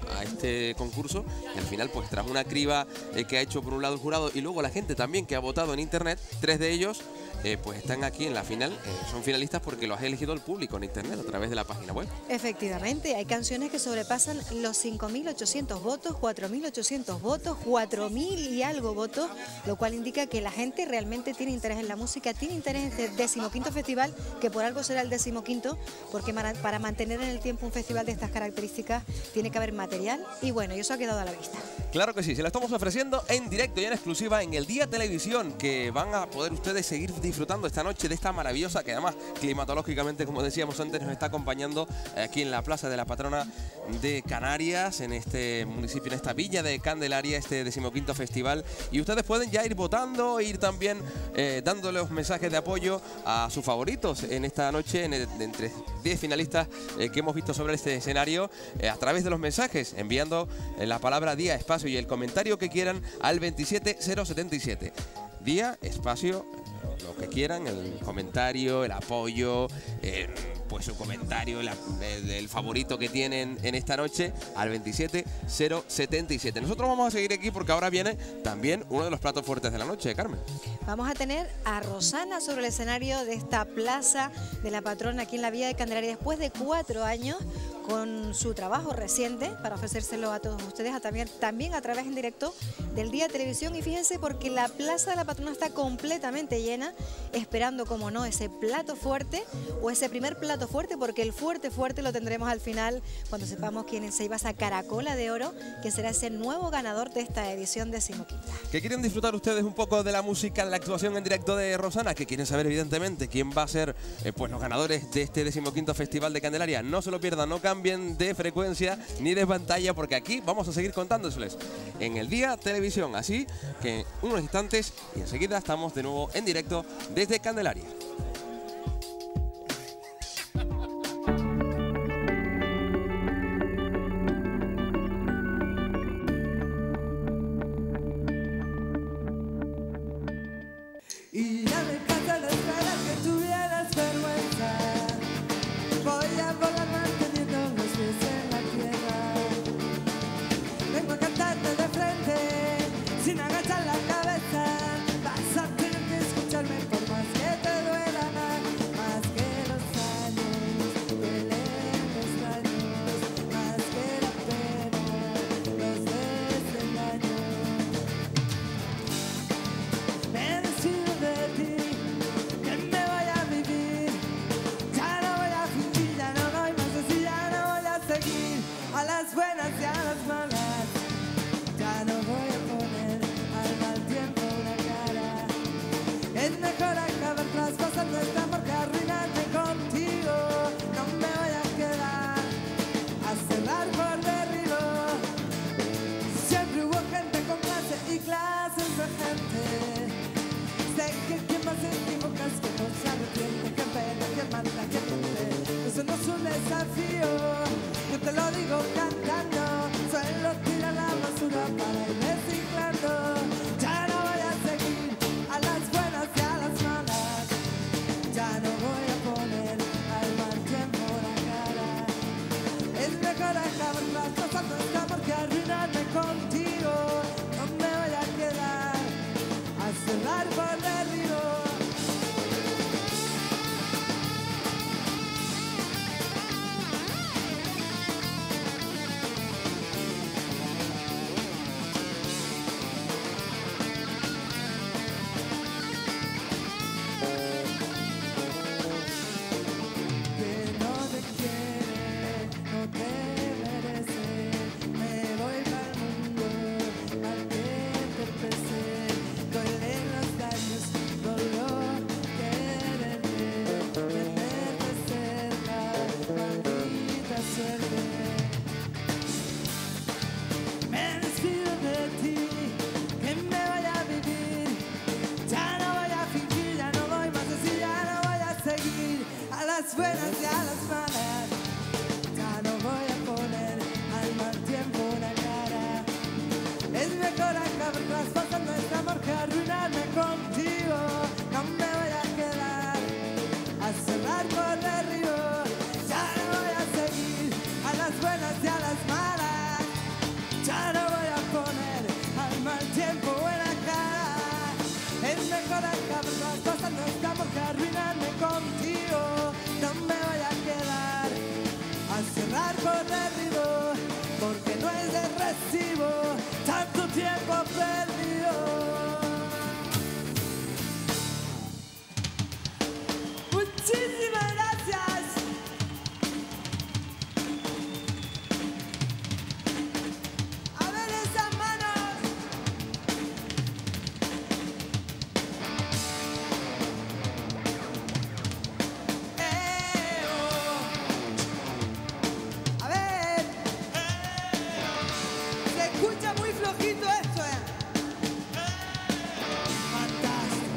a este concurso y al final, pues tras una criba eh, que ha hecho por un lado el jurado y luego la gente también que ha votado en internet, tres de ellos eh, pues están aquí en la final, eh, son finalistas porque los ha elegido el público en internet a través de la página web. Efectivamente, hay canciones que sobrepasan los cinco mil ochocientos votos, cuatro mil ochocientos votos, cuatro mil y algo votos, lo cual indica que la gente realmente tiene interés en la música, tiene interés en este decimoquinto festival, que por algo será el decimoquinto, porque para mantener en el tiempo un festival de estas características tiene que haber material y bueno, y eso ha quedado a la vista. Claro que sí, se lo estamos ofreciendo en directo y en exclusiva en el Día Televisión, que van a poder ustedes seguir disfrutando esta noche de esta maravillosa, que además climatológicamente, como decíamos antes, nos está acompañando aquí en la Plaza de la Patrona de Canarias, en este municipio, en esta villa de Candelaria, este decimoquinto festival, y ustedes pueden ya ir votando, ir también eh, dándole los mensajes de apoyo a sus favoritos en esta noche, en el, entre diez finalistas eh, que hemos visto sobre este escenario, eh, a través de los mensajes, enviando eh, la palabra día, espacio y el comentario que quieran al veintisiete cero setenta y siete. Día, espacio, lo que quieran, el comentario, el apoyo, eh, pues su comentario, el, el, el favorito que tienen en esta noche al veintisiete cero setenta y siete. Nosotros vamos a seguir aquí porque ahora viene también uno de los platos fuertes de la noche, Carmen. Vamos a tener a Rosana sobre el escenario de esta Plaza de la Patrona aquí en la Villa de Candelaria después de cuatro años con su trabajo reciente para ofrecérselo a todos ustedes, a también, también a través en directo del Día Televisión. Y fíjense porque la Plaza de la Patrona está completamente llena, esperando, como no, ese plato fuerte o ese primer plato fuerte, porque el fuerte fuerte lo tendremos al final cuando sepamos quién se lleva esa caracola de oro, que será ese nuevo ganador de esta edición decimoquinta. ¿Que quieren disfrutar ustedes un poco de la música, de la actuación en directo de Rosana? ¿Que quieren saber evidentemente quién va a ser eh, pues los ganadores de este decimoquinto Festival de Candelaria? No se lo pierdan, no cambien de frecuencia ni de pantalla, porque aquí vamos a seguir contándoseles en el Día Televisión. Así que en unos instantes y enseguida estamos de nuevo en directo desde Candelaria. Y ya me cansa de esperar que tuvieras vergüenza. Voy a volar manteniendo los pies en la tierra. Vengo a cantarte de frente, sin agachar la cabeza. Vas a tener que escucharme por más que te duela más, más que los años, que lejos años, más que la pena, los desengaños. Me decido de ti, que me voy a vivir. Ya no voy a fingir, ya no doy más así, ya no voy a seguir a las buenas y a las malas. Ya no voy a poner al mal tiempo una cara. Es mejor acabar las cosas, no está por qué arruinarme contigo. No me voy a quedar a cerrar por derribo. Siempre hubo gente con clase y clases de gente. Sé que quien más se equivoca es que no se arrepiente, que pena, que manda, que miente. Eso no es un desafío, yo te lo digo cantando. Suelo tirar la basura para ir reciclando. Ya no voy a seguir a las buenas y a las malas. Ya no voy a poner al mal tiempo la cara. Es mejor acabar las cosas, no está por qué arruinarme contigo. No me voy a quedar a cerrar por derribo. Que no te quiere, no te merece. Me voy para el mundo, al que te pese. Duelen los daños, dolor, quererte, tenerte cerca, maldita suerte. Me despido de ti, que me voy a vivir. Ya no voy a fingir, ya no voy más así, ya no voy a seguir a las buenas y a las malas. Ya no voy a poner al mal tiempo una cara. Es mejor acabar las cosas, no es amor que arruinarme contigo. No me voy a quedar a cerrar por derribo. Ya no voy a seguir a las buenas y a las malas. con las cabezas pasando está porque arruinarme contigo. No me voy a quedar a cerrar por derribo, porque no es de recibo tanto tiempo perdido. Muchísimas gracias. A ver esas manos. Eh, oh. A ver. Se escucha muy flojito esto, eh. Fantástico.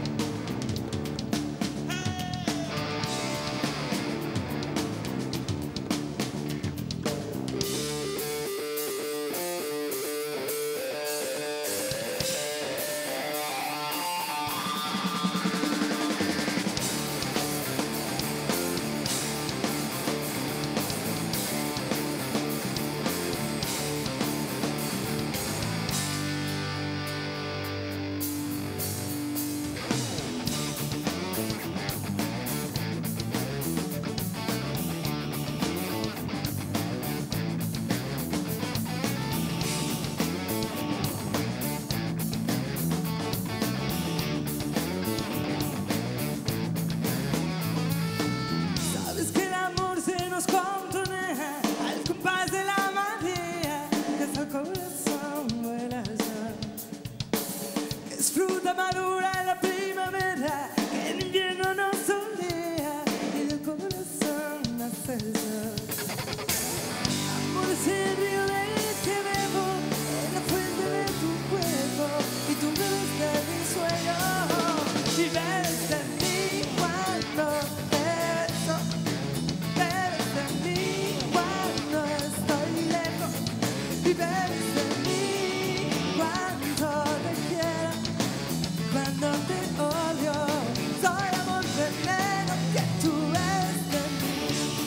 Sabes que el amor se nos contonea al compás de la marea, que hasta el corazón vuela al sol. Es fruta madura en la primavera, que en invierno nos soldea y del corazón nace el sol. Amor es el río del que bebo, es la fuente de tu cuerpo y tú bebes de mi sueño y bebes de mí cuando beso. Bebes de mí cuando estoy lejos y bebes de mí cuando te quiero, cuando te odio. Soy amor veneno que tú bebes de mí.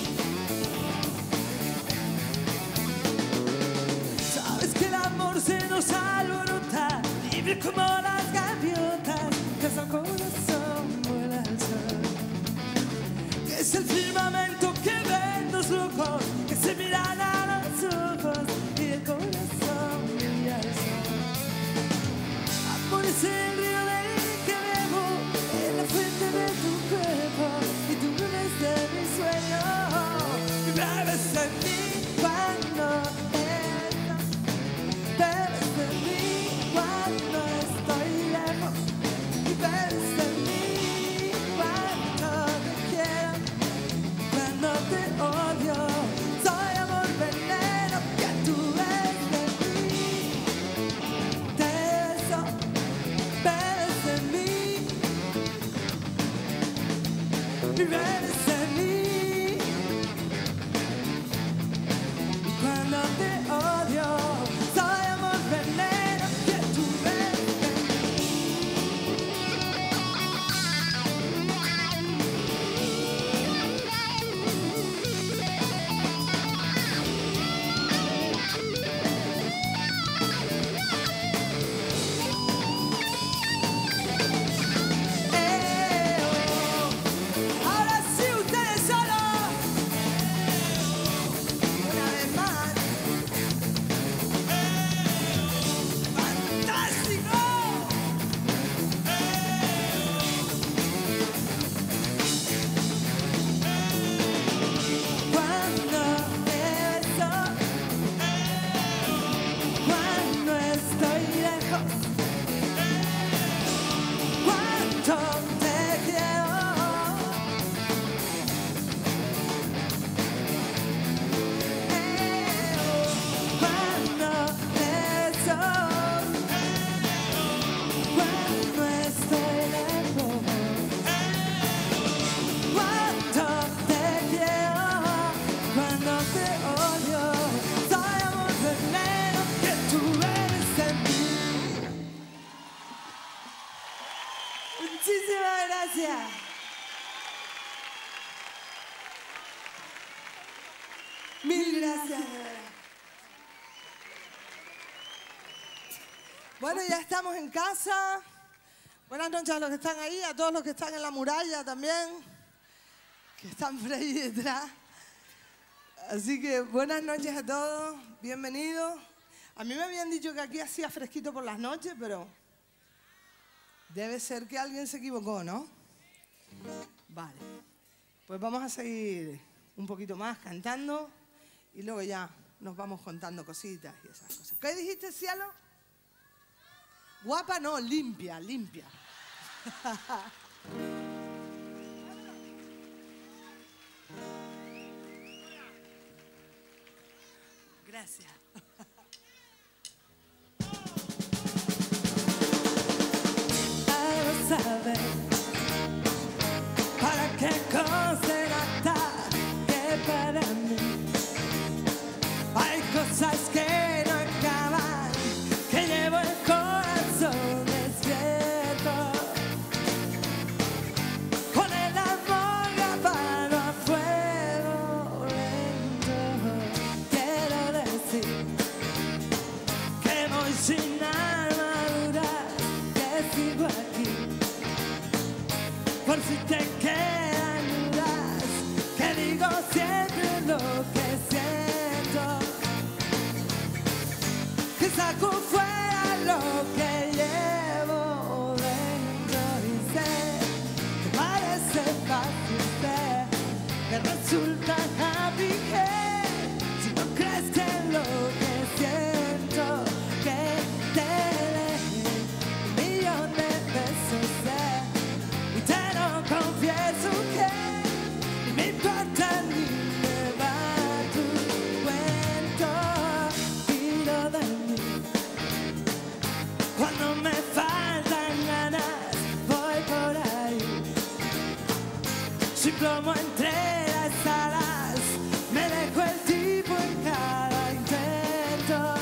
Sabes que el amor se nos alborota, libre como las gaviotas, que hasta el corazón vuela al sol. Que es el firmamento que ven los locos, que se miran a los ojos y el corazón brilla al sol. Amor es el río del que bebo, es la fuente de tu cuerpo y tú bebes de mi sueño y bebes de mí cuando beso. Bebes de mí cuando estoy lejos y bebes de mí cuando te quiero, cuando te odio. Soy amor veneno que tú bebes de mí. Te beso, bebes de mí y bebes de mí. Y cuando te odio, soy amor veneno que tú bebes de Eh, oh. Ahora sí ustedes solos. Una vez más. ¡Fantástico! Cuando beso, cuando estoy lejos, cuánto te quiero. Eh, oh. Cuando beso, cuando estoy lejos, cuánto te quiero, cuando te odio. Soy amor veneno que tú bebes de mí. Muchísimas gracias. Mil gracias, de verdad. Bueno, ya estamos en casa. Buenas noches a los que están ahí, a todos los que están en la muralla también, que están por ahí detrás. Así que buenas noches a todos, bienvenidos. A mí me habían dicho que aquí hacía fresquito por las noches, pero debe ser que alguien se equivocó, ¿no? Vale, pues vamos a seguir un poquito más cantando y luego ya nos vamos contando cositas y esas cosas. ¿Qué dijiste, Cielo? Guapa no, limpia, limpia. Gracias. Quiero saber para qué considerar que para mí hay cosas que no acaban, que llevo el corazón despierto, con el amor grabado a fuego lento. Quiero decir que voy sin armadura, que sigo aquí, por si te quedan dudas, que digo siempre lo que siento, que saco fuera lo que llevo dentro y sé que parece fácil, sé que resulta happy, que si no crees que en lo que siento, que te deje un millón de besos, sé, y te lo confieso que ni me importa ni me va tu cuento. Tiro de mí cuando me faltan ganas, voy por ahí sin plomo entre las alas, me dejo el tipo en cada intento,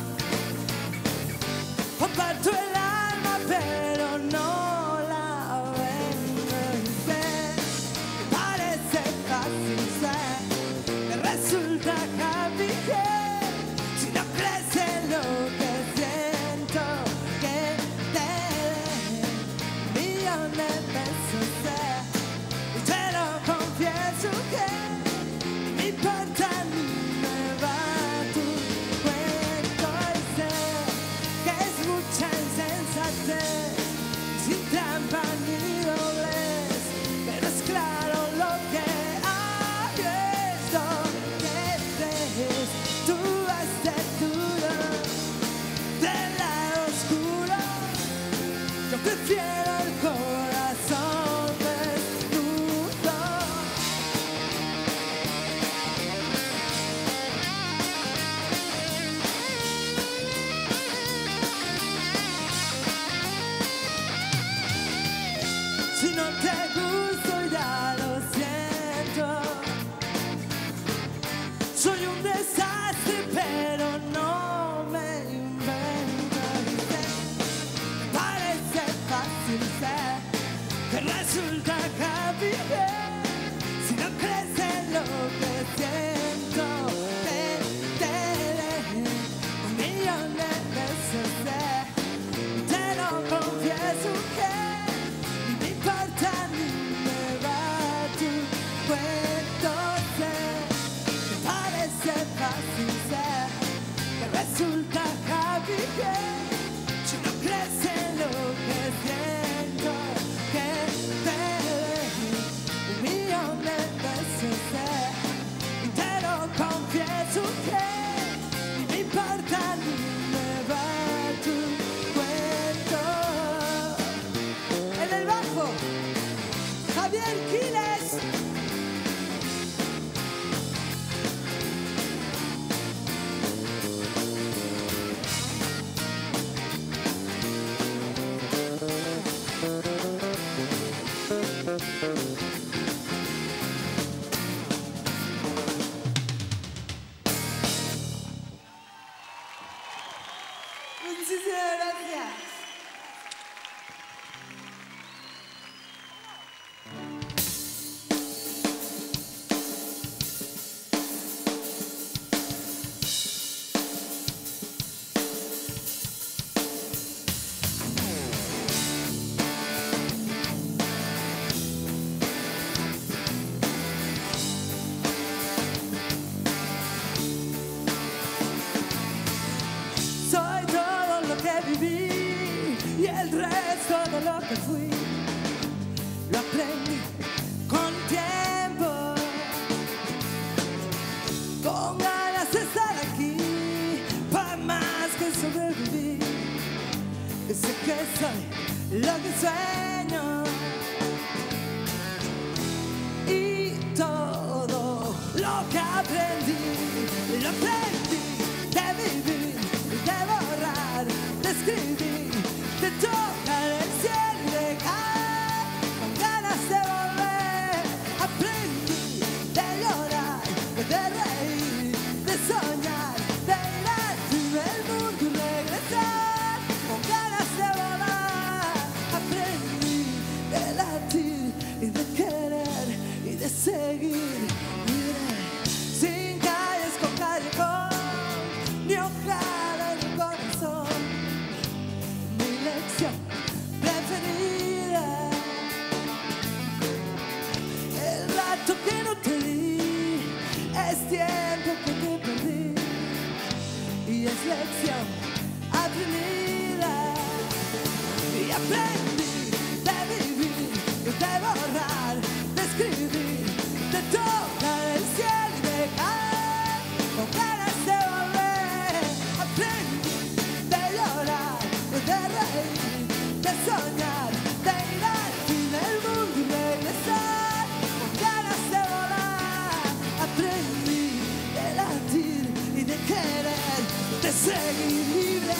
comparto el alma pero no la vendo y sé que parece fácil, sé que resulta happy, que si no crees en lo que siento, que te deje un millón de besos, sé, y te lo confieso que ni me importa ni me va tu cuento, y sé que es mucha insensatez, sin trampa ni doblez, pero es claro lo que hay, esto que dejes tú este duro del lado oscuro. Yo prefiero el corazón desnudo. Si no te gusto ya lo siento, soy un desastre pero no me invento y sé que parece fácil, sé que resulta happy, que si no crees en lo que siento, que te deje un millón de besos, sé, te lo confieso que ni me importa ni me va tu cuento, sé que parece fácil, sé que resulta happy, que si no crees en lo que siento, que te deje un que fui, lo aprendí con tiempo, con ganas de estar aquí, para más que sobrevivir. Sé que soy lo que sueño y todo lo que aprendí, lo aprendí de vivir, de borrar, de escribir, de tocar el cielo y de caer con ganas de volver. Aprendí de llorar, de reír, de soñar, de ir al fin del mundo y regresar con ganas de volar. Aprendí de latir y de querer y de seguir libre, sin calles con callejón, ni ojada en el corazón. Mi lección preferida, el rato que no te di, es tiempo que te perdí y es lección aprendida. Y aprendí de vivir, de borrar, de escribir, de tocar el cielo y de caer con ganas de volver. Aprendí de llorar, de reír, de soñar, de ir al fin del mundo y regresar con ganas de volar. Aprendí de latir y de querer, de seguir libre.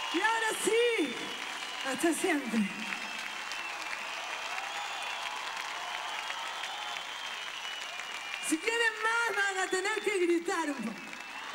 Y ahora sí, hasta siempre. Si quieren más, van a tener que gritar un poco.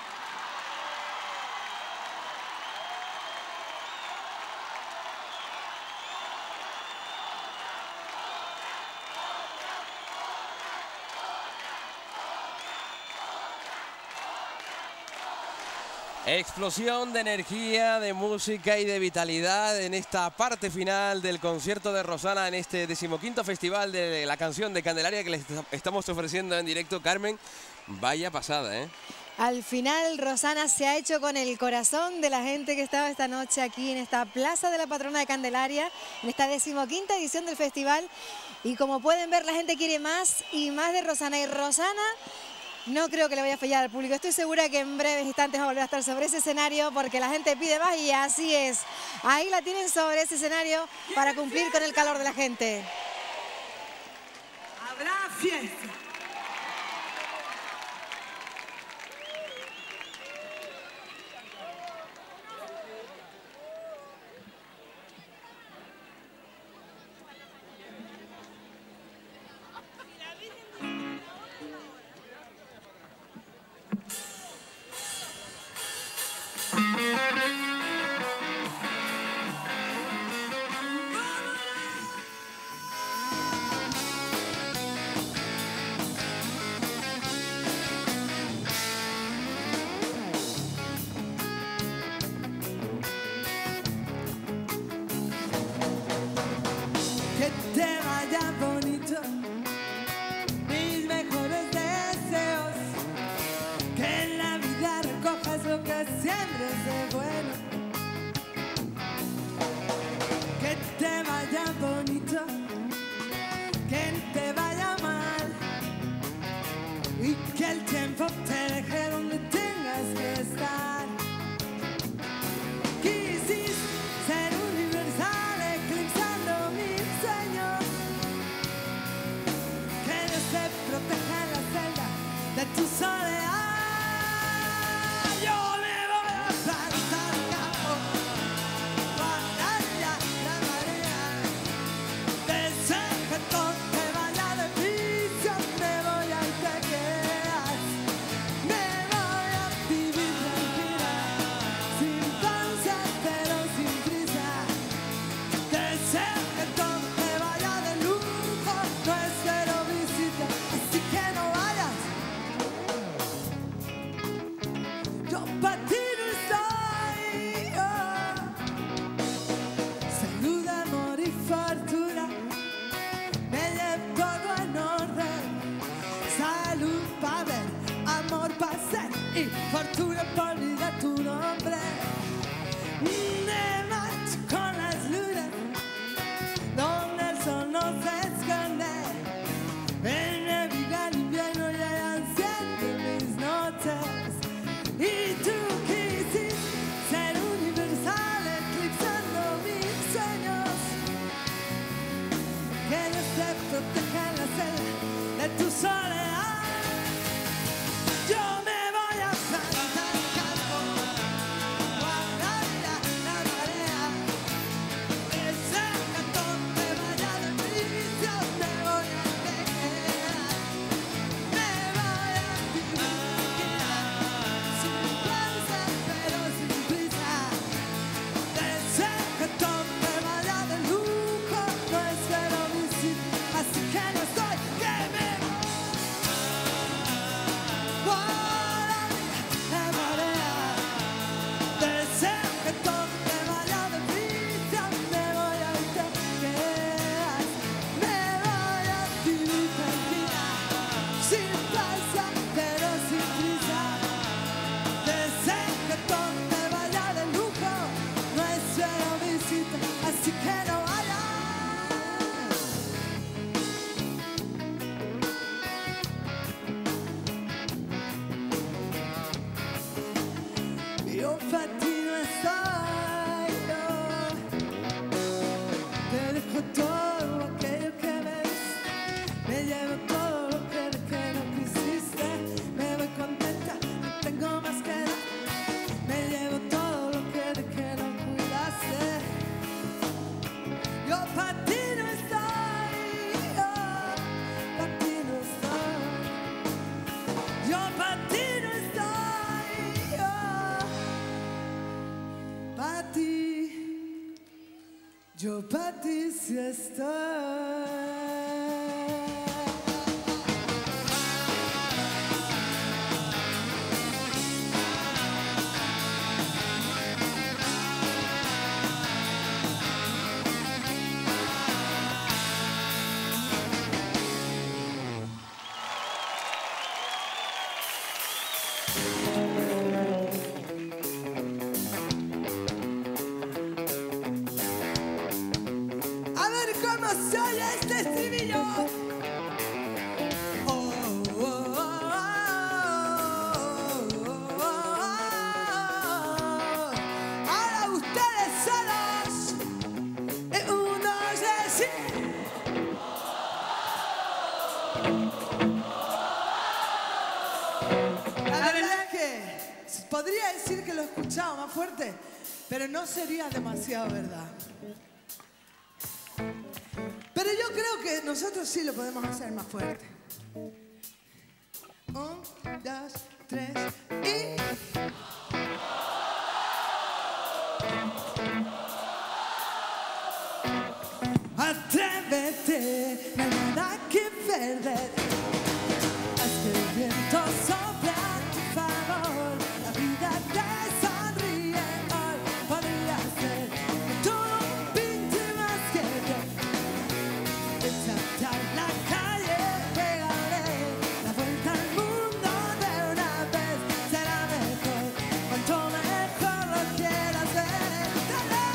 Explosión de energía, de música y de vitalidad en esta parte final del concierto de Rosana en este decimoquinto festival de la canción de Candelaria que les estamos ofreciendo en directo. Carmen, vaya pasada, ¿eh? Al final, Rosana se ha hecho con el corazón de la gente que estaba esta noche aquí en esta Plaza de la Patrona de Candelaria, en esta decimoquinta edición del festival. Y como pueden ver, la gente quiere más y más de Rosana. Y Rosana, no creo que le vaya a fallar al público. Estoy segura que en breves instantes va a volver a estar sobre ese escenario porque la gente pide más y así es. Ahí la tienen sobre ese escenario para cumplir con el calor de la gente. Habrá fiesta. Yo para ti sí estoy. A ver cómo se oye este estribillo. Oh, oh, oh, oh, oh, oh. Ahora ustedes solos. En uno de sí. La verdad es que podría decir que lo he escuchado más fuerte, pero no sería demasiado verdad. Pero yo creo que nosotros sí lo podemos hacer más fuerte. Un, dos, tres y... Atrévete, no hay nada que perder. Haz que el viento sople a tu favor. La vida te sonríe hoy. Podría ser que todo pinte más que bien. Saltar la calle, pegaré la vuelta al mundo de una vez. Será mejor, cuanto mejor lo quieras ver. ¡Dale!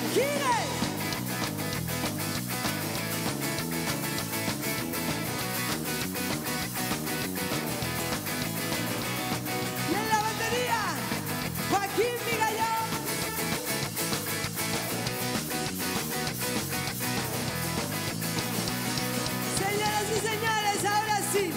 ¡Gire! Y en la batería, Joaquín Migallón. Señoras y señores, ahora sí.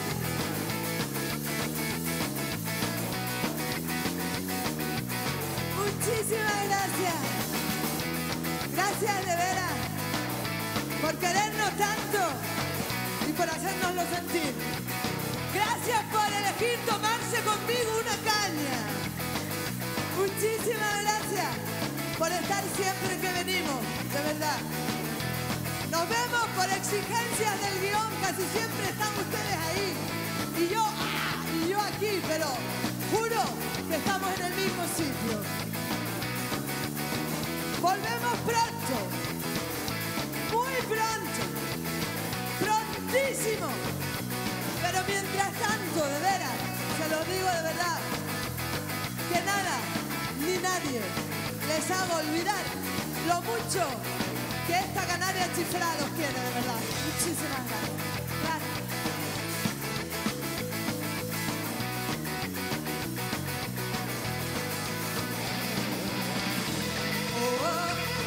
Muchísimas gracias. Gracias de veras por querernos tanto y por hacérnoslo sentir. Gracias por elegir tomarse conmigo una caña. Muchísimas gracias por estar siempre que venimos, de verdad. Nos vemos por exigencias del guión, casi siempre están ustedes ahí. Y yo, ¡ah! Y yo aquí, pero juro que estamos en el mismo sitio. Volvemos pronto, muy pronto, prontísimo. Pero mientras tanto, de veras, se lo digo de verdad, que nada ni nadie les haga olvidar lo mucho que esta Canaria chiflada los quiere, de verdad. Muchísimas gracias. Gracias. Oh, oh.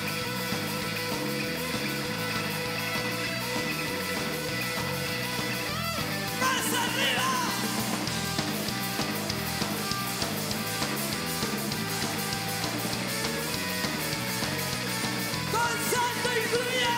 ¡Más arriba! ¡Con salto incluido!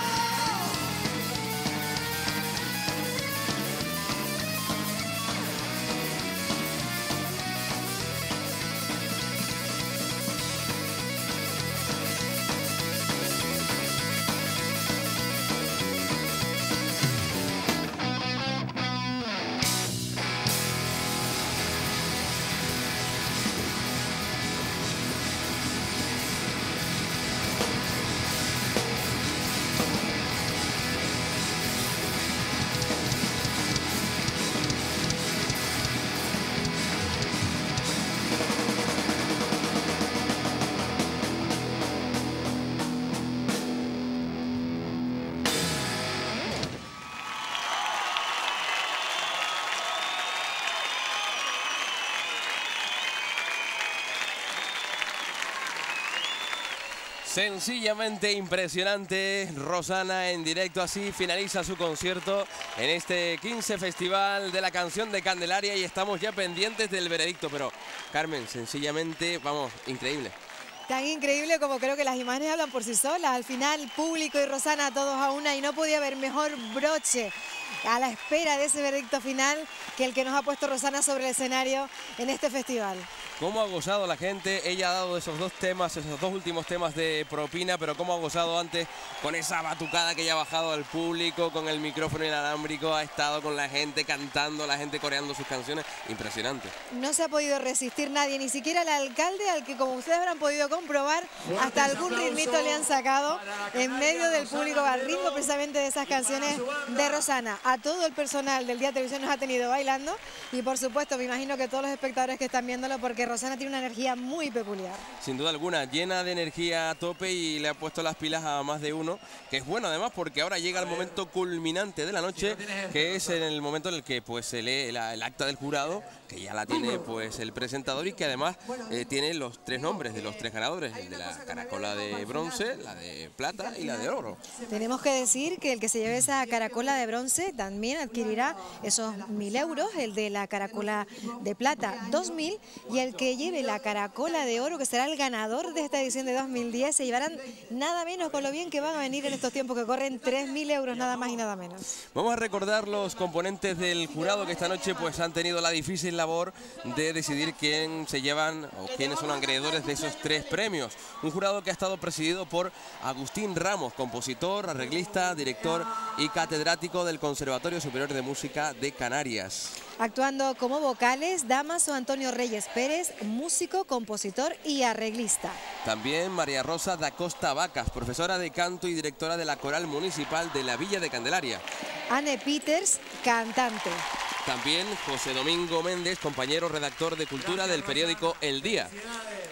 Sencillamente impresionante, Rosana en directo, así finaliza su concierto en este quince Festival de la Canción de Candelaria y estamos ya pendientes del veredicto, pero Carmen, sencillamente, vamos, increíble. Tan increíble como creo que las imágenes hablan por sí solas. Al final, público y Rosana todos a una y no podía haber mejor broche a la espera de ese veredicto final que el que nos ha puesto Rosana sobre el escenario en este festival. Cómo ha gozado la gente, ella ha dado esos dos temas, esos dos últimos temas de propina, pero cómo ha gozado antes con esa batucada que ella ha bajado al público, con el micrófono inalámbrico, ha estado con la gente cantando, la gente coreando sus canciones, impresionante. No se ha podido resistir nadie, ni siquiera el alcalde, al que como ustedes habrán podido comprobar, hasta algún ritmito le han sacado en medio del público al ritmo precisamente de esas canciones de Rosana. A todo el personal del Día de Televisión nos ha tenido bailando y por supuesto me imagino que todos los espectadores que están viéndolo, porque Rosana tiene una energía muy peculiar. Sin duda alguna, llena de energía a tope y le ha puesto las pilas a más de uno, que es bueno además porque ahora llega el momento culminante de la noche, que es en el momento en el que pues se lee la, el acta del jurado, que ya la tiene pues el presentador y que además eh, tiene los tres nombres de los tres ganadores, el de la caracola de bronce, la de plata y la de oro. Tenemos que decir que el que se lleve esa caracola de bronce también adquirirá esos mil euros, el de la caracola de plata dos mil y el que lleve la caracola de oro, que será el ganador de esta edición de dos mil diez, se llevarán nada menos, con lo bien que van a venir en estos tiempos que corren, tres mil euros nada más y nada menos. Vamos a recordar los componentes del jurado que esta noche pues han tenido la difícil labor de decidir quién se llevan o quiénes son acreedores de esos tres premios. Un jurado que ha estado presidido por Agustín Ramos, compositor, arreglista, director y catedrático del Conservatorio Superior de Música de Canarias. Actuando como vocales, Damaso Antonio Reyes Pérez, músico, compositor y arreglista. También María Rosa da Costa Vacas, profesora de canto y directora de la Coral Municipal de la Villa de Candelaria. Anne Peters, cantante. También José Domingo Méndez, compañero redactor de Cultura del periódico El Día.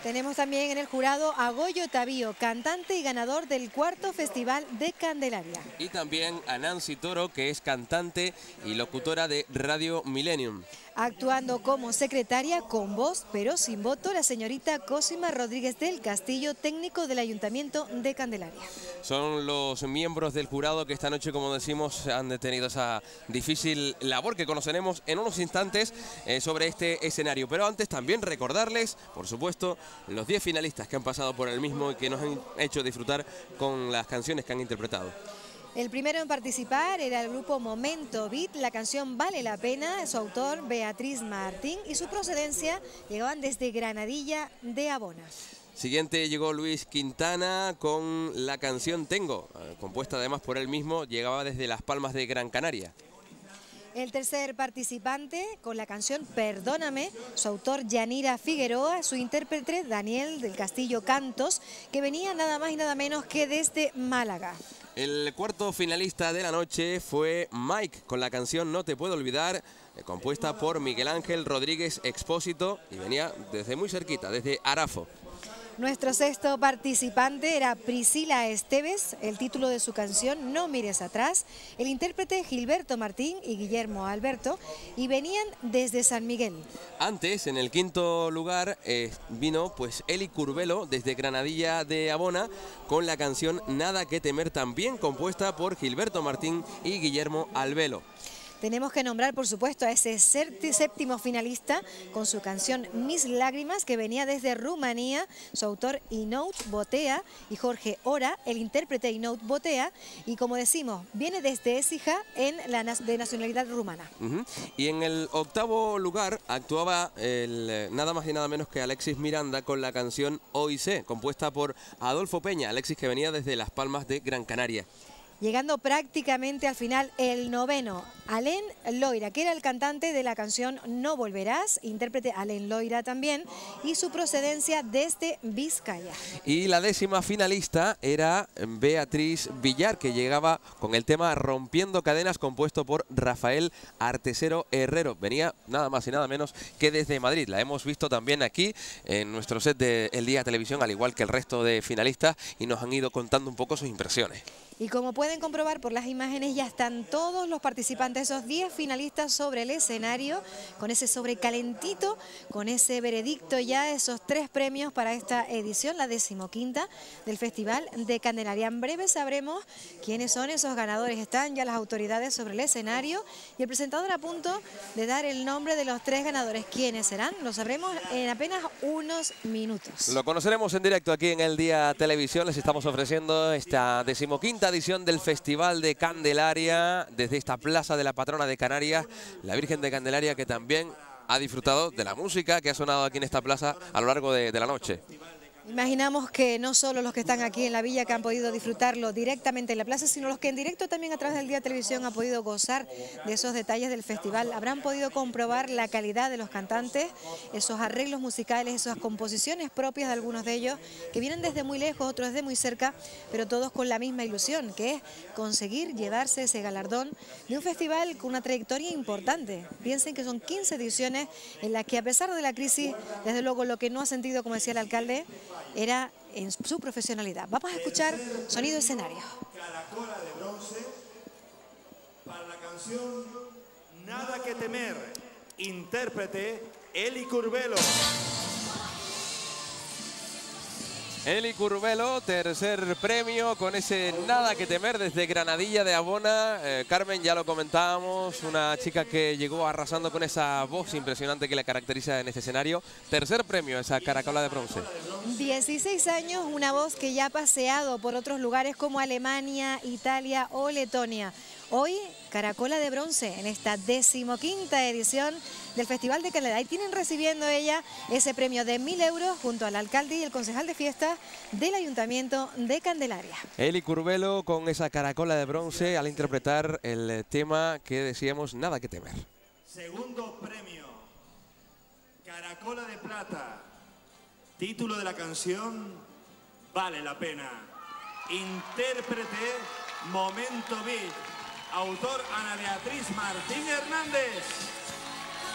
Tenemos también en el jurado a Goyo Tavío, cantante y ganador del cuarto Festival de Candelaria. Y también a Nancy Toro, que es cantante y locutora de Radio Millennium. Actuando como secretaria con voz pero sin voto, la señorita Cosima Rodríguez del Castillo, técnico del Ayuntamiento de Candelaria. Son los miembros del jurado que esta noche, como decimos, han tenido esa difícil labor que conoceremos en unos instantes eh, sobre este escenario. Pero antes también recordarles, por supuesto, los diez finalistas que han pasado por el mismo y que nos han hecho disfrutar con las canciones que han interpretado. El primero en participar era el grupo Momento Beat, la canción Vale la Pena, su autor Beatriz Martín y su procedencia llegaban desde Granadilla de Abona. Siguiente llegó Luis Quintana con la canción Tengo, compuesta además por él mismo, llegaba desde Las Palmas de Gran Canaria. El tercer participante con la canción Perdóname, su autor Yanira Figueroa, su intérprete Daniel del Castillo Cantos, que venía nada más y nada menos que desde Málaga. El cuarto finalista de la noche fue Mike con la canción No te puedo olvidar, compuesta por Miguel Ángel Rodríguez Expósito y venía desde muy cerquita, desde Arafo. Nuestro sexto participante era Priscila Esteves, el título de su canción No mires atrás, el intérprete Gilberto Martín y Guillermo Alberto, y venían desde San Miguel. Antes, en el quinto lugar, eh, vino pues Eli Curvelo desde Granadilla de Abona con la canción Nada que temer, también compuesta por Gilberto Martín y Guillermo Albelo. Tenemos que nombrar, por supuesto, a ese séptimo finalista con su canción Mis Lágrimas, que venía desde Rumanía, su autor Inout Botea y Jorge Ora, el intérprete Inout Botea, y como decimos, viene desde Écija, en la de nacionalidad rumana. Uh-huh. Y en el octavo lugar actuaba el, nada más y nada menos que Alexis Miranda con la canción Hoy sé, compuesta por Adolfo Peña, Alexis que venía desde Las Palmas de Gran Canaria. Llegando prácticamente al final, el noveno, Alén Loira, que era el cantante de la canción No Volverás, intérprete Alén Loira también, y su procedencia desde Vizcaya. Y la décima finalista era Beatriz Villar, que llegaba con el tema Rompiendo Cadenas, compuesto por Rafael Artesero Herrero. Venía nada más y nada menos que desde Madrid. La hemos visto también aquí en nuestro set de El Día Televisión, al igual que el resto de finalistas, y nos han ido contando un poco sus impresiones. Y como pueden comprobar por las imágenes, ya están todos los participantes, esos diez finalistas sobre el escenario, con ese sobrecalentito, con ese veredicto ya, esos tres premios para esta edición, la decimoquinta del Festival de Candelaria. En breve sabremos quiénes son esos ganadores. Están ya las autoridades sobre el escenario y el presentador a punto de dar el nombre de los tres ganadores. ¿Quiénes serán? Lo sabremos en apenas unos minutos. Lo conoceremos en directo aquí en El Día Televisión. Les estamos ofreciendo esta decimoquinta edición del Festival de Candelaria desde esta plaza de la patrona de Canarias, la Virgen de Candelaria, que también ha disfrutado de la música que ha sonado aquí en esta plaza a lo largo de, de la noche. Imaginamos que no solo los que están aquí en la villa que han podido disfrutarlo directamente en la plaza, sino los que en directo también a través del Día Televisión han podido gozar de esos detalles del festival. Habrán podido comprobar la calidad de los cantantes, esos arreglos musicales, esas composiciones propias de algunos de ellos, que vienen desde muy lejos, otros desde muy cerca, pero todos con la misma ilusión, que es conseguir llevarse ese galardón de un festival con una trayectoria importante. Piensen que son quince ediciones en las que, a pesar de la crisis, desde luego lo que no ha sentido, como decía el alcalde, era en su profesionalidad. Vamos a escuchar sonido escenario. Caracola de bronce para la canción Nada que temer, intérprete Eli Curvelo. Eli Curvelo, tercer premio con ese Nada que temer desde Granadilla de Abona. Eh, Carmen, ya lo comentábamos, una chica que llegó arrasando con esa voz impresionante que le caracteriza en este escenario. Tercer premio, esa Caracola de bronce. dieciséis años, una voz que ya ha paseado por otros lugares como Alemania, Italia o Letonia. Hoy, Caracola de bronce en esta decimoquinta edición del Festival de Candelaria. Ahí tienen recibiendo ella ese premio de mil euros junto al alcalde y el concejal de fiestas del Ayuntamiento de Candelaria. Eli Curvelo con esa Caracola de bronce al interpretar el tema que decíamos Nada que temer. Segundo premio, Caracola de plata. Título de la canción Vale la pena. Intérprete Momento Beat. Autor Ana Beatriz Martín Hernández.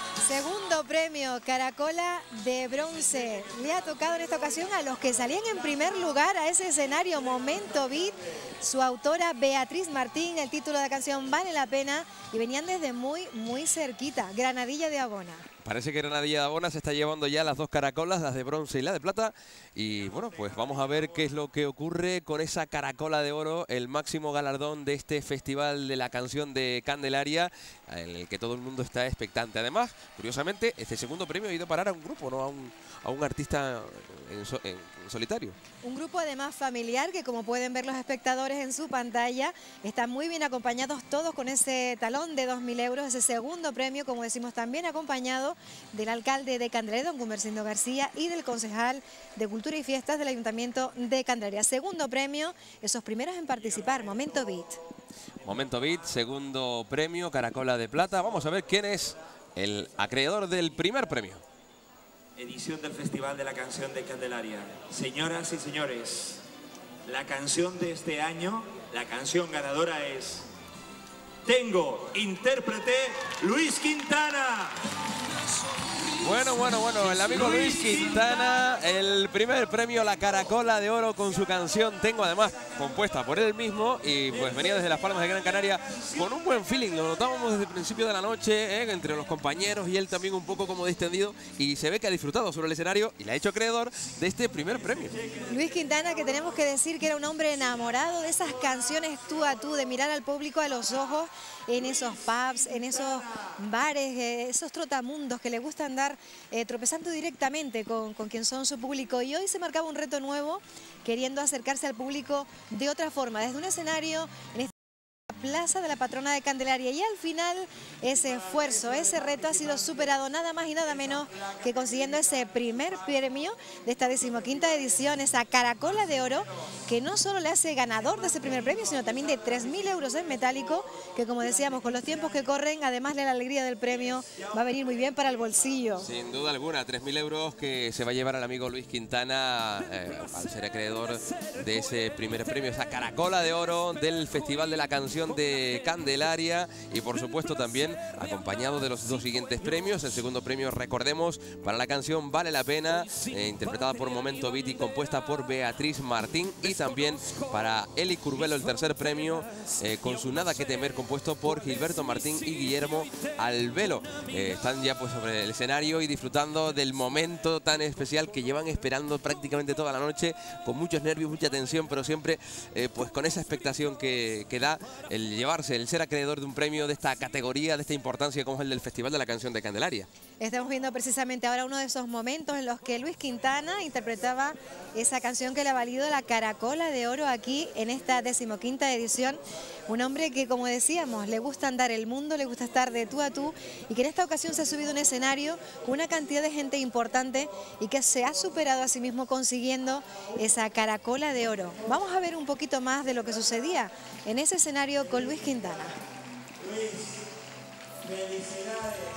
Segundo premio, Caracola de bronce. Le ha tocado en esta ocasión a los que salían en primer lugar a ese escenario, Momento Beat. Su autora Beatriz Martín, el título de la canción Vale la Pena, y venían desde muy, muy cerquita, Granadilla de Abona. Parece que Granadilla de Abona se está llevando ya las dos caracolas, las de bronce y la de plata. Y bueno, pues vamos a ver qué es lo que ocurre con esa caracola de oro, el máximo galardón de este Festival de la Canción de Candelaria, en el que todo el mundo está expectante. Además, curiosamente, este segundo premio ha ido a parar a un grupo, no a un, a un artista en, so, en solitario. Un grupo además familiar que, como pueden ver los espectadores en su pantalla, están muy bien acompañados todos con ese talón de dos mil euros, ese segundo premio, como decimos, también acompañado del alcalde de Candelaria, don Gumersindo García, y del concejal de Cultura y Fiestas del Ayuntamiento de Candelaria. Segundo premio, esos primeros en participar, Momento Beat. Momento Beat, segundo premio, Caracola de plata. Vamos a ver quién es el acreedor del primer premio. Edición del Festival de la Canción de Candelaria. Señoras y señores, la canción de este año, la canción ganadora es Tengo, intérprete Luis Quintana. Bueno, bueno, bueno, el amigo Luis Quintana, el primer premio, la Caracola de Oro, con su canción Tengo, además compuesta por él mismo, y pues venía desde Las Palmas de Gran Canaria con un buen feeling. Lo notábamos desde el principio de la noche, ¿eh? Entre los compañeros y él también un poco como distendido, y se ve que ha disfrutado sobre el escenario y le ha hecho acreedor de este primer premio. Luis Quintana, que tenemos que decir que era un hombre enamorado de esas canciones tú a tú, de mirar al público a los ojos en esos pubs, en esos bares, eh, esos trotamundos que le gusta andar eh, tropezando directamente con, con quien son su público. Y hoy se marcaba un reto nuevo, queriendo acercarse al público de otra forma, desde un escenario en esta plaza de la patrona de Candelaria, y al final ese esfuerzo, ese reto ha sido superado nada más y nada menos que consiguiendo ese primer premio de esta decimoquinta edición, esa Caracola de Oro, que no solo le hace ganador de ese primer premio, sino también de tres mil euros en metálico, que como decíamos, con los tiempos que corren, además de la alegría del premio, va a venir muy bien para el bolsillo. Sin duda alguna, tres mil euros que se va a llevar al amigo Luis Quintana eh, al ser acreedor de ese primer premio, esa Caracola de Oro del Festival de la Canción de Candelaria, y por supuesto también acompañado de los dos siguientes premios. El segundo premio, recordemos, para la canción Vale la Pena, eh, interpretada por Momento Beat y compuesta por Beatriz Martín, y también para Eli Curbelo el tercer premio, eh, con su Nada que temer, compuesto por Gilberto Martín y Guillermo Albelo. Eh, están ya pues sobre el escenario y disfrutando del momento tan especial que llevan esperando prácticamente toda la noche, con muchos nervios, mucha tensión, pero siempre eh, pues con esa expectación que, que da el llevarse, el ser acreedor de un premio de esta categoría, de esta importancia como es el del Festival de la Canción de Candelaria. Estamos viendo precisamente ahora uno de esos momentos en los que Luis Quintana interpretaba esa canción que le ha valido la Caracola de Oro aquí en esta decimoquinta edición. Un hombre que, como decíamos, le gusta andar el mundo, le gusta estar de tú a tú, y que en esta ocasión se ha subido a un escenario con una cantidad de gente importante y que se ha superado a sí mismo consiguiendo esa Caracola de Oro. Vamos a ver un poquito más de lo que sucedía en ese escenario con Luis Quintana. Luis, felicidades.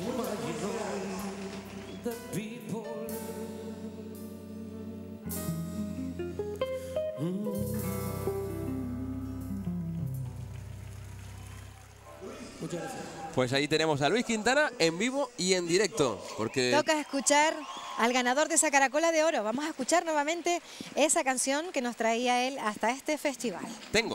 Muchas gracias. Pues ahí tenemos a Luis Quintana en vivo y en directo, porque toca escuchar al ganador de esa Caracola de Oro. Vamos a escuchar nuevamente esa canción que nos traía él hasta este festival. Tengo.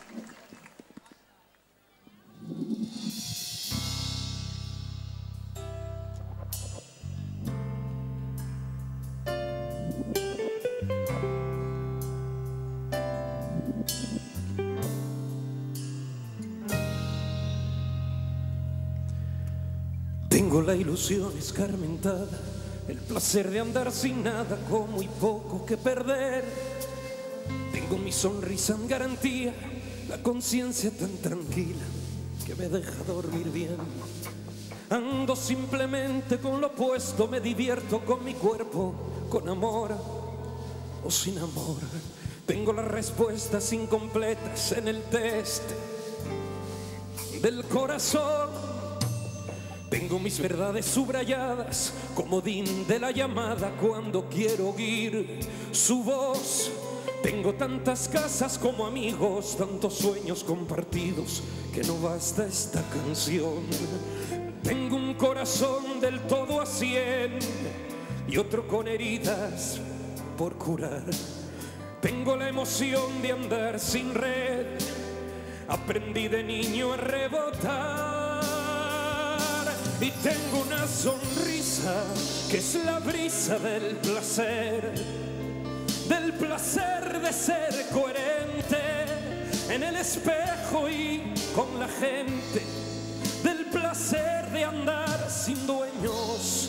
Tengo la ilusión escarmentada, el placer de andar sin nada, con muy poco que perder. Tengo mi sonrisa en garantía, la conciencia tan tranquila que me deja dormir bien. Ando simplemente con lo opuesto, me divierto con mi cuerpo, con amor o sin amor. Tengo las respuestas incompletas en el test del corazón. Tengo mis verdades subrayadas, comodín de la llamada cuando quiero oír su voz. Tengo tantas casas como amigos, tantos sueños compartidos, que no basta esta canción. Tengo un corazón del todo a cien y otro con heridas por curar. Tengo la emoción de andar sin red, aprendí de niño a rebotar. Y tengo una sonrisa que es la brisa del placer, del placer de ser coherente en el espejo y con la gente, del placer de andar sin dueños.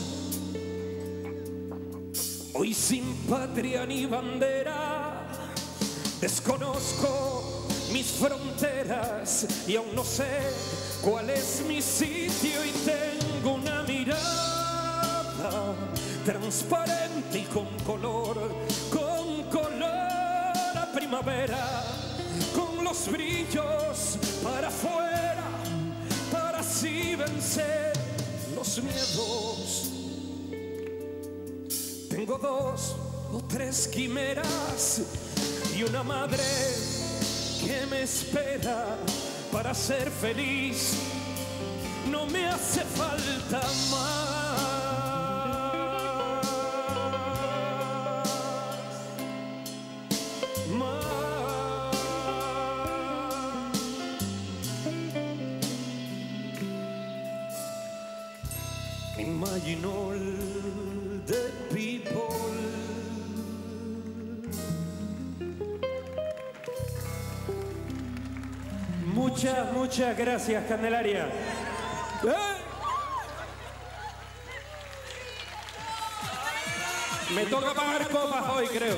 Hoy sin patria ni bandera, desconozco mis fronteras y aún no sé cuál es mi sitio, y tengo una mirada transparente y con color, con color a primavera, con los brillos para afuera, para así vencer los miedos. Tengo dos o tres quimeras y una madre que me espera para ser feliz. No me hace falta más. Más. Imagine all the people. Muchas, muchas gracias, Candelaria. ¡Eh! Me toca pagar copas hoy, creo.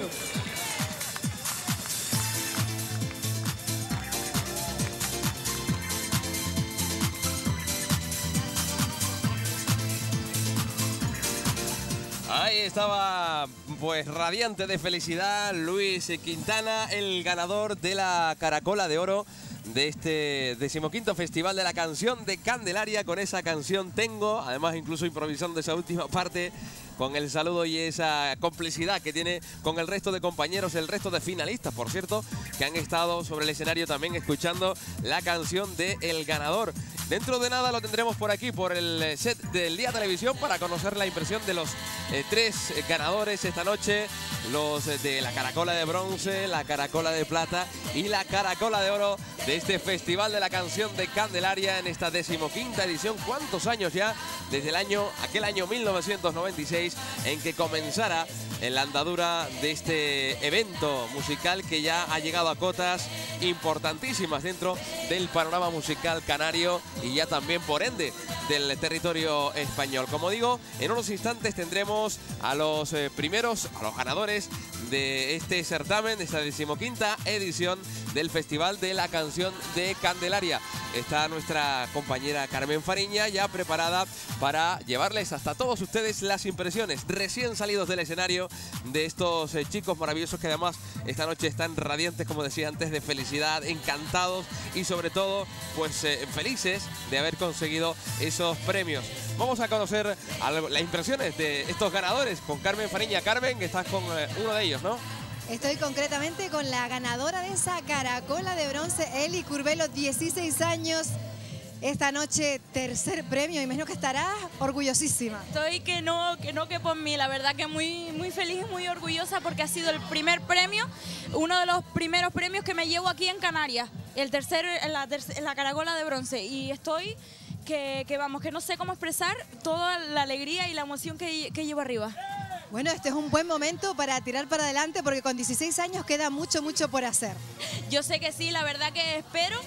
Ahí estaba, pues radiante de felicidad, Luis Quintana, el ganador de la Caracola de Oro de este decimoquinto Festival de la Canción de Candelaria, con esa canción Tengo, además incluso improvisando esa última parte con el saludo y esa complicidad que tiene con el resto de compañeros, el resto de finalistas, por cierto, que han estado sobre el escenario también escuchando la canción de El Ganador. Dentro de nada lo tendremos por aquí, por el set del Día Televisión, para conocer la impresión de los eh, tres ganadores esta noche, los eh, de la Caracola de Bronce, la Caracola de Plata y la Caracola de Oro de este Festival de la Canción de Candelaria en esta decimoquinta edición. ¿Cuántos años ya? Desde el año, aquel año mil novecientos noventa y seis, en que comenzara en la andadura de este evento musical que ya ha llegado a cotas importantísimas dentro del panorama musical canario y ya también, por ende, del territorio español. Como digo, en unos instantes tendremos a los eh, primeros, a los ganadores de este certamen, de esta decimoquinta edición del Festival de la Canción de Candelaria. Está nuestra compañera Carmen Fariña ya preparada para llevarles hasta todos ustedes las impresiones recién salidos del escenario de estos eh, chicos maravillosos que además esta noche están radiantes, como decía antes, de felicidad, encantados y sobre todo pues eh, felices de haber conseguido esos premios. Vamos a conocer las impresiones de estos ganadores con Carmen Fariña. Carmen, que estás con eh, uno de ellos, ¿no? Estoy concretamente con la ganadora de esa Caracola de Bronce, Eli Curbelo, dieciséis años. Esta noche, tercer premio. Imagino que estarás orgullosísima. Estoy que no, que no que por mí. La verdad que muy, muy feliz y muy orgullosa porque ha sido el primer premio, uno de los primeros premios que me llevo aquí en Canarias. El tercero en la, en la Caracola de Bronce. Y estoy que, que vamos, que no sé cómo expresar toda la alegría y la emoción que, que llevo arriba. Bueno, este es un buen momento para tirar para adelante porque con dieciséis años queda mucho, mucho por hacer. Yo sé que sí, la verdad que espero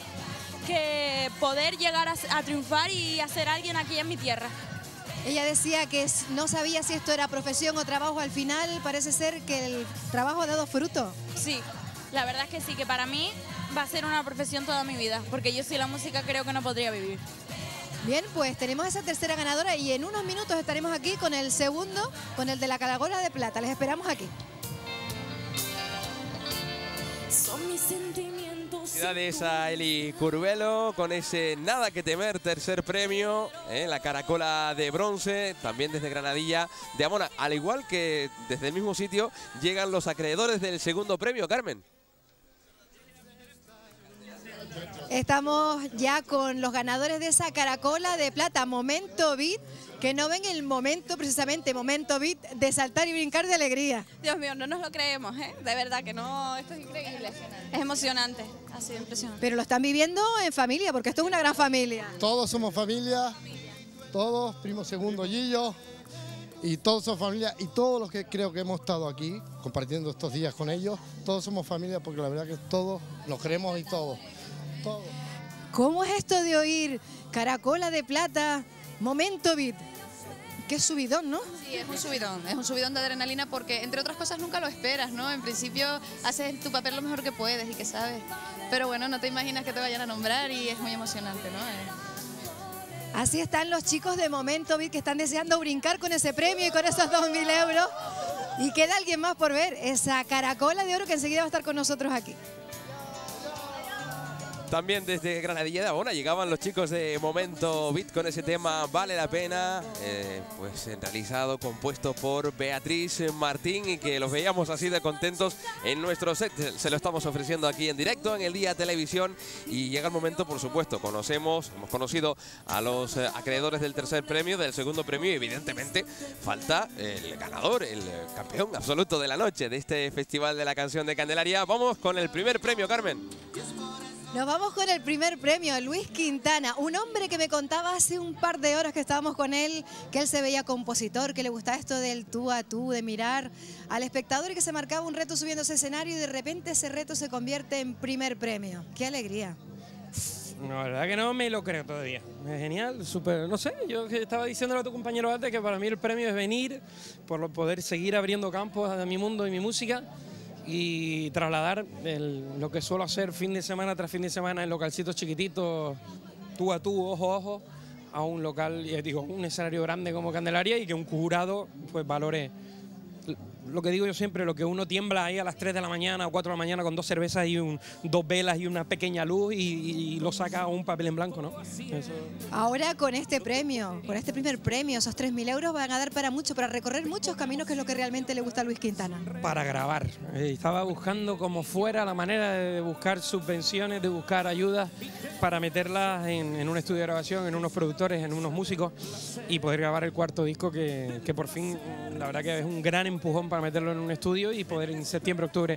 que poder llegar a, a triunfar y a ser alguien aquí en mi tierra. Ella decía que no sabía si esto era profesión o trabajo. Al final parece ser que el trabajo ha dado fruto. Sí, la verdad es que sí, que para mí va a ser una profesión toda mi vida, porque yo sin la música creo que no podría vivir. Bien, pues tenemos esa tercera ganadora y en unos minutos estaremos aquí con el segundo, con el de la Caracola de Plata. Les esperamos aquí. Son mis sentimientos. Felicidades a Eli Curbelo con ese Nada que temer, tercer premio, ¿eh? La Caracola de Bronce, también desde Granadilla de Amona. Al igual que desde el mismo sitio llegan los acreedores del segundo premio, Carmen. Estamos ya con los ganadores de esa caracola de plata, Momento Beat, que no ven el momento, precisamente, Momento Beat, de saltar y brincar de alegría. Dios mío, no nos lo creemos, ¿eh? De verdad que no, esto es increíble. Es emocionante, ha sido impresionante. Pero lo están viviendo en familia, porque esto es una gran familia. Todos somos familia, todos, primo segundo Gillo, y todos somos familia, y todos los que creo que hemos estado aquí, compartiendo estos días con ellos, todos somos familia, porque la verdad que todos nos queremos y todos, todos. ¿Cómo es esto de oír caracola de plata, Momento Beat? Qué subidón, ¿no? Sí, es un subidón, es un subidón de adrenalina porque, entre otras cosas, nunca lo esperas, ¿no? En principio haces tu papel lo mejor que puedes y que sabes, pero bueno, no te imaginas que te vayan a nombrar y es muy emocionante, ¿no? Eh... Así están los chicos de Momento Beat que están deseando brincar con ese premio y con esos dos mil euros. Y queda alguien más por ver, esa caracola de oro que enseguida va a estar con nosotros aquí. También desde Granadilla de Abona llegaban los chicos de Momento Beat con ese tema Vale la Pena, eh, pues realizado, compuesto por Beatriz Martín, y que los veíamos así de contentos en nuestro set. Se lo estamos ofreciendo aquí en directo en el Día Televisión, y llega el momento, por supuesto, conocemos, hemos conocido a los eh, acreedores del tercer premio, del segundo premio, y evidentemente falta el ganador, el campeón absoluto de la noche de este Festival de la Canción de Candelaria. Vamos con el primer premio, Carmen. Nos vamos con el primer premio, Luis Quintana, un hombre que me contaba hace un par de horas que estábamos con él, que él se veía compositor, que le gustaba esto del tú a tú, de mirar al espectador y que se marcaba un reto subiendo ese escenario, y de repente ese reto se convierte en primer premio. ¡Qué alegría! No, la verdad que no me lo creo todavía. Es genial, súper, no sé, yo estaba diciéndole a tu compañero antes que para mí el premio es venir, por poder seguir abriendo campos a mi mundo y mi música, y trasladar el, lo que suelo hacer fin de semana tras fin de semana en localcitos chiquititos, tú a tú, ojo a ojo, a un local, ya digo, un escenario grande como Candelaria, y que un jurado pues valore lo que digo yo siempre, lo que uno tiembla ahí a las tres de la mañana o cuatro de la mañana con dos cervezas y un, dos velas y una pequeña luz, y, y lo saca a un papel en blanco, ¿no? Eso. Ahora con este premio, con este primer premio, esos tres mil euros van a dar para mucho, para recorrer muchos caminos, que es lo que realmente le gusta a Luis Quintana. Para grabar. Eh, estaba buscando como fuera la manera de buscar subvenciones, de buscar ayudas para meterlas en, en un estudio de grabación, en unos productores, en unos músicos, y poder grabar el cuarto disco, que, que por fin, la verdad que es un gran empujón para meterlo en un estudio y poder en septiembre, octubre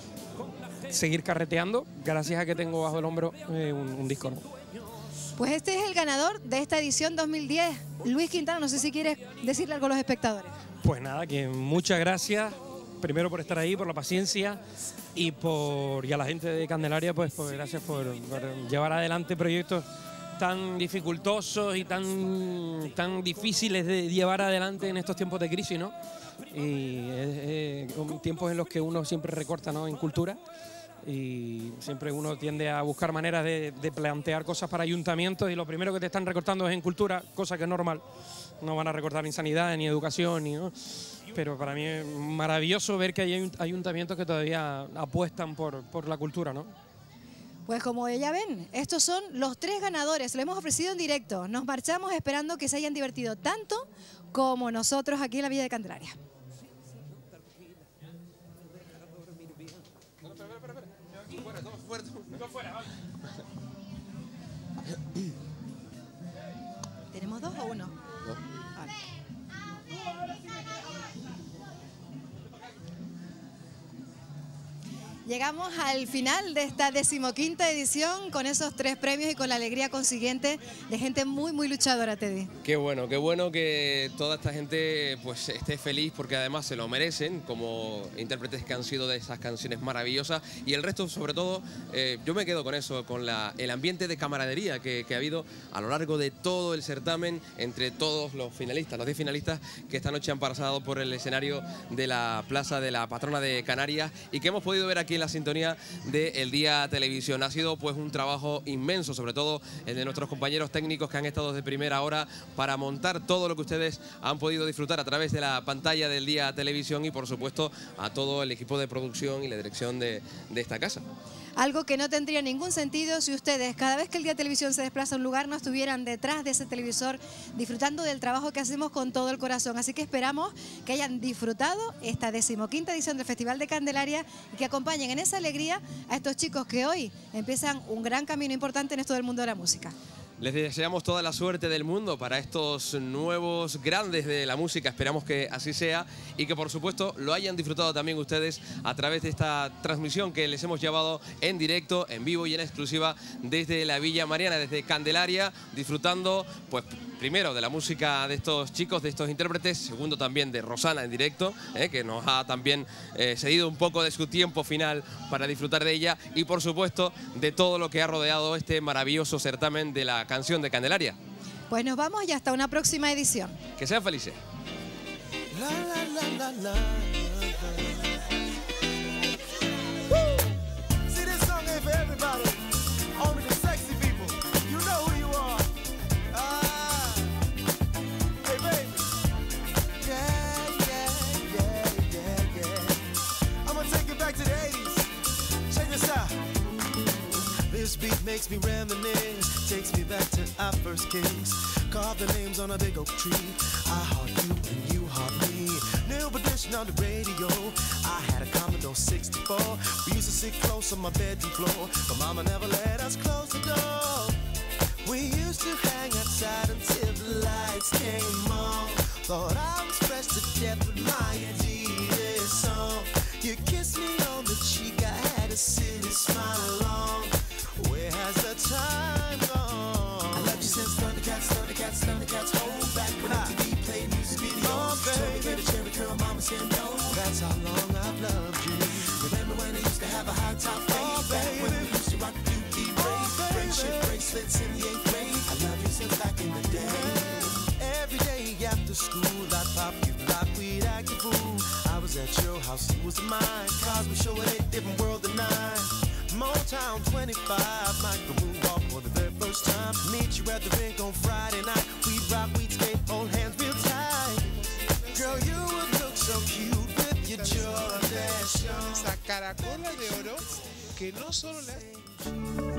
seguir carreteando, gracias a que tengo bajo el hombro eh, un, un disco, ¿no? Pues este es el ganador de esta edición dos mil diez, Luis Quintana. No sé si quieres decirle algo a los espectadores. Pues nada, que muchas gracias, primero por estar ahí, por la paciencia, y por y a la gente de Candelaria, pues, pues gracias por, por llevar adelante proyectos tan dificultosos y tan, tan difíciles de llevar adelante en estos tiempos de crisis, ¿no? Y es, es, son tiempos en los que uno siempre recorta, ¿no?, en cultura, y siempre uno tiende a buscar maneras de, de plantear cosas para ayuntamientos, y lo primero que te están recortando es en cultura, cosa que es normal. No van a recortar ni sanidad, ni educación, ni, ¿no? Pero para mí es maravilloso ver que hay ayuntamientos que todavía apuestan por, por la cultura, ¿no? Pues como ya ven, estos son los tres ganadores, lo hemos ofrecido en directo. Nos marchamos esperando que se hayan divertido tanto como nosotros aquí en la Villa de Candelaria. ¿Tenemos dos o uno? Dos. Vale. Llegamos al final de esta decimoquinta edición con esos tres premios y con la alegría consiguiente de gente muy, muy luchadora, Teddy. Qué bueno, qué bueno que toda esta gente pues esté feliz, porque además se lo merecen como intérpretes que han sido de esas canciones maravillosas, y el resto, sobre todo, eh, yo me quedo con eso, con la, el ambiente de camaradería que, que ha habido a lo largo de todo el certamen entre todos los finalistas, los diez finalistas que esta noche han pasado por el escenario de la Plaza de la Patrona de Canarias, y que hemos podido ver aquí en la sintonía del Día Televisión. Ha sido pues un trabajo inmenso, sobre todo el de nuestros compañeros técnicos que han estado desde primera hora para montar todo lo que ustedes han podido disfrutar a través de la pantalla del Día Televisión, y por supuesto a todo el equipo de producción y la dirección de, de esta casa. Algo que no tendría ningún sentido si ustedes, cada vez que el Día Televisión se desplaza a un lugar, no estuvieran detrás de ese televisor disfrutando del trabajo que hacemos con todo el corazón. Así que esperamos que hayan disfrutado esta decimoquinta edición del Festival de Candelaria y que acompañen acompañen en esa alegría a estos chicos que hoy empiezan un gran camino importante en esto del mundo de la música. Les deseamos toda la suerte del mundo para estos nuevos grandes de la música. Esperamos que así sea y que, por supuesto, lo hayan disfrutado también ustedes a través de esta transmisión que les hemos llevado en directo, en vivo y en exclusiva desde la Villa Mariana, desde Candelaria, disfrutando, pues, primero de la música de estos chicos, de estos intérpretes, segundo también de Rosana en directo, eh, que nos ha también eh, cedido un poco de su tiempo final para disfrutar de ella y, por supuesto, de todo lo que ha rodeado este maravilloso certamen de la canción de Candelaria. Pues nos vamos y hasta una próxima edición. Que sean felices. La, la, la, la, la. See, this song ain't for everybody, only the sexy people. You know who you are. Ah, hey baby. Yeah, yeah, yeah, yeah, yeah. I'm gonna take it back to the eighties. Check this out. This beat makes me reminisce, takes me back to our first kiss. Carved the names on a big oak tree. I heart you and you heart me. New edition on the radio. I had a Commodore sixty-four. We used to sit close on my bedroom floor, but Mama never let us close the door. We used to hang outside until the lights came on. Thought I was fresh to death with my Adidas song. You kissed me on the cheek, I had a silly smile along. Where has the time gone? I love you since Thundercats, Thundercats, Thundercats. Hold back when M T V played music videos. Oh, told me get a cherry curl, Mama said no. That's how long I've loved you. Remember when I used to have a high top fade? Oh, back when we used to rock the U P braids, oh, friendship bracelets in the eighth grade. I love you since back in the day. Every day after school, I'd pop you lock, we'd act a fool. I was at your house, you was at mine. Cause we show a different world than nine. Motown twenty-five, micro moonwalk for the very first time. Meet you at the rink on Friday night. We'd rock, we'd skate, hold hands real tight. Girl, you would look so cute with your Jordan. Esa caracola de oro que no solo le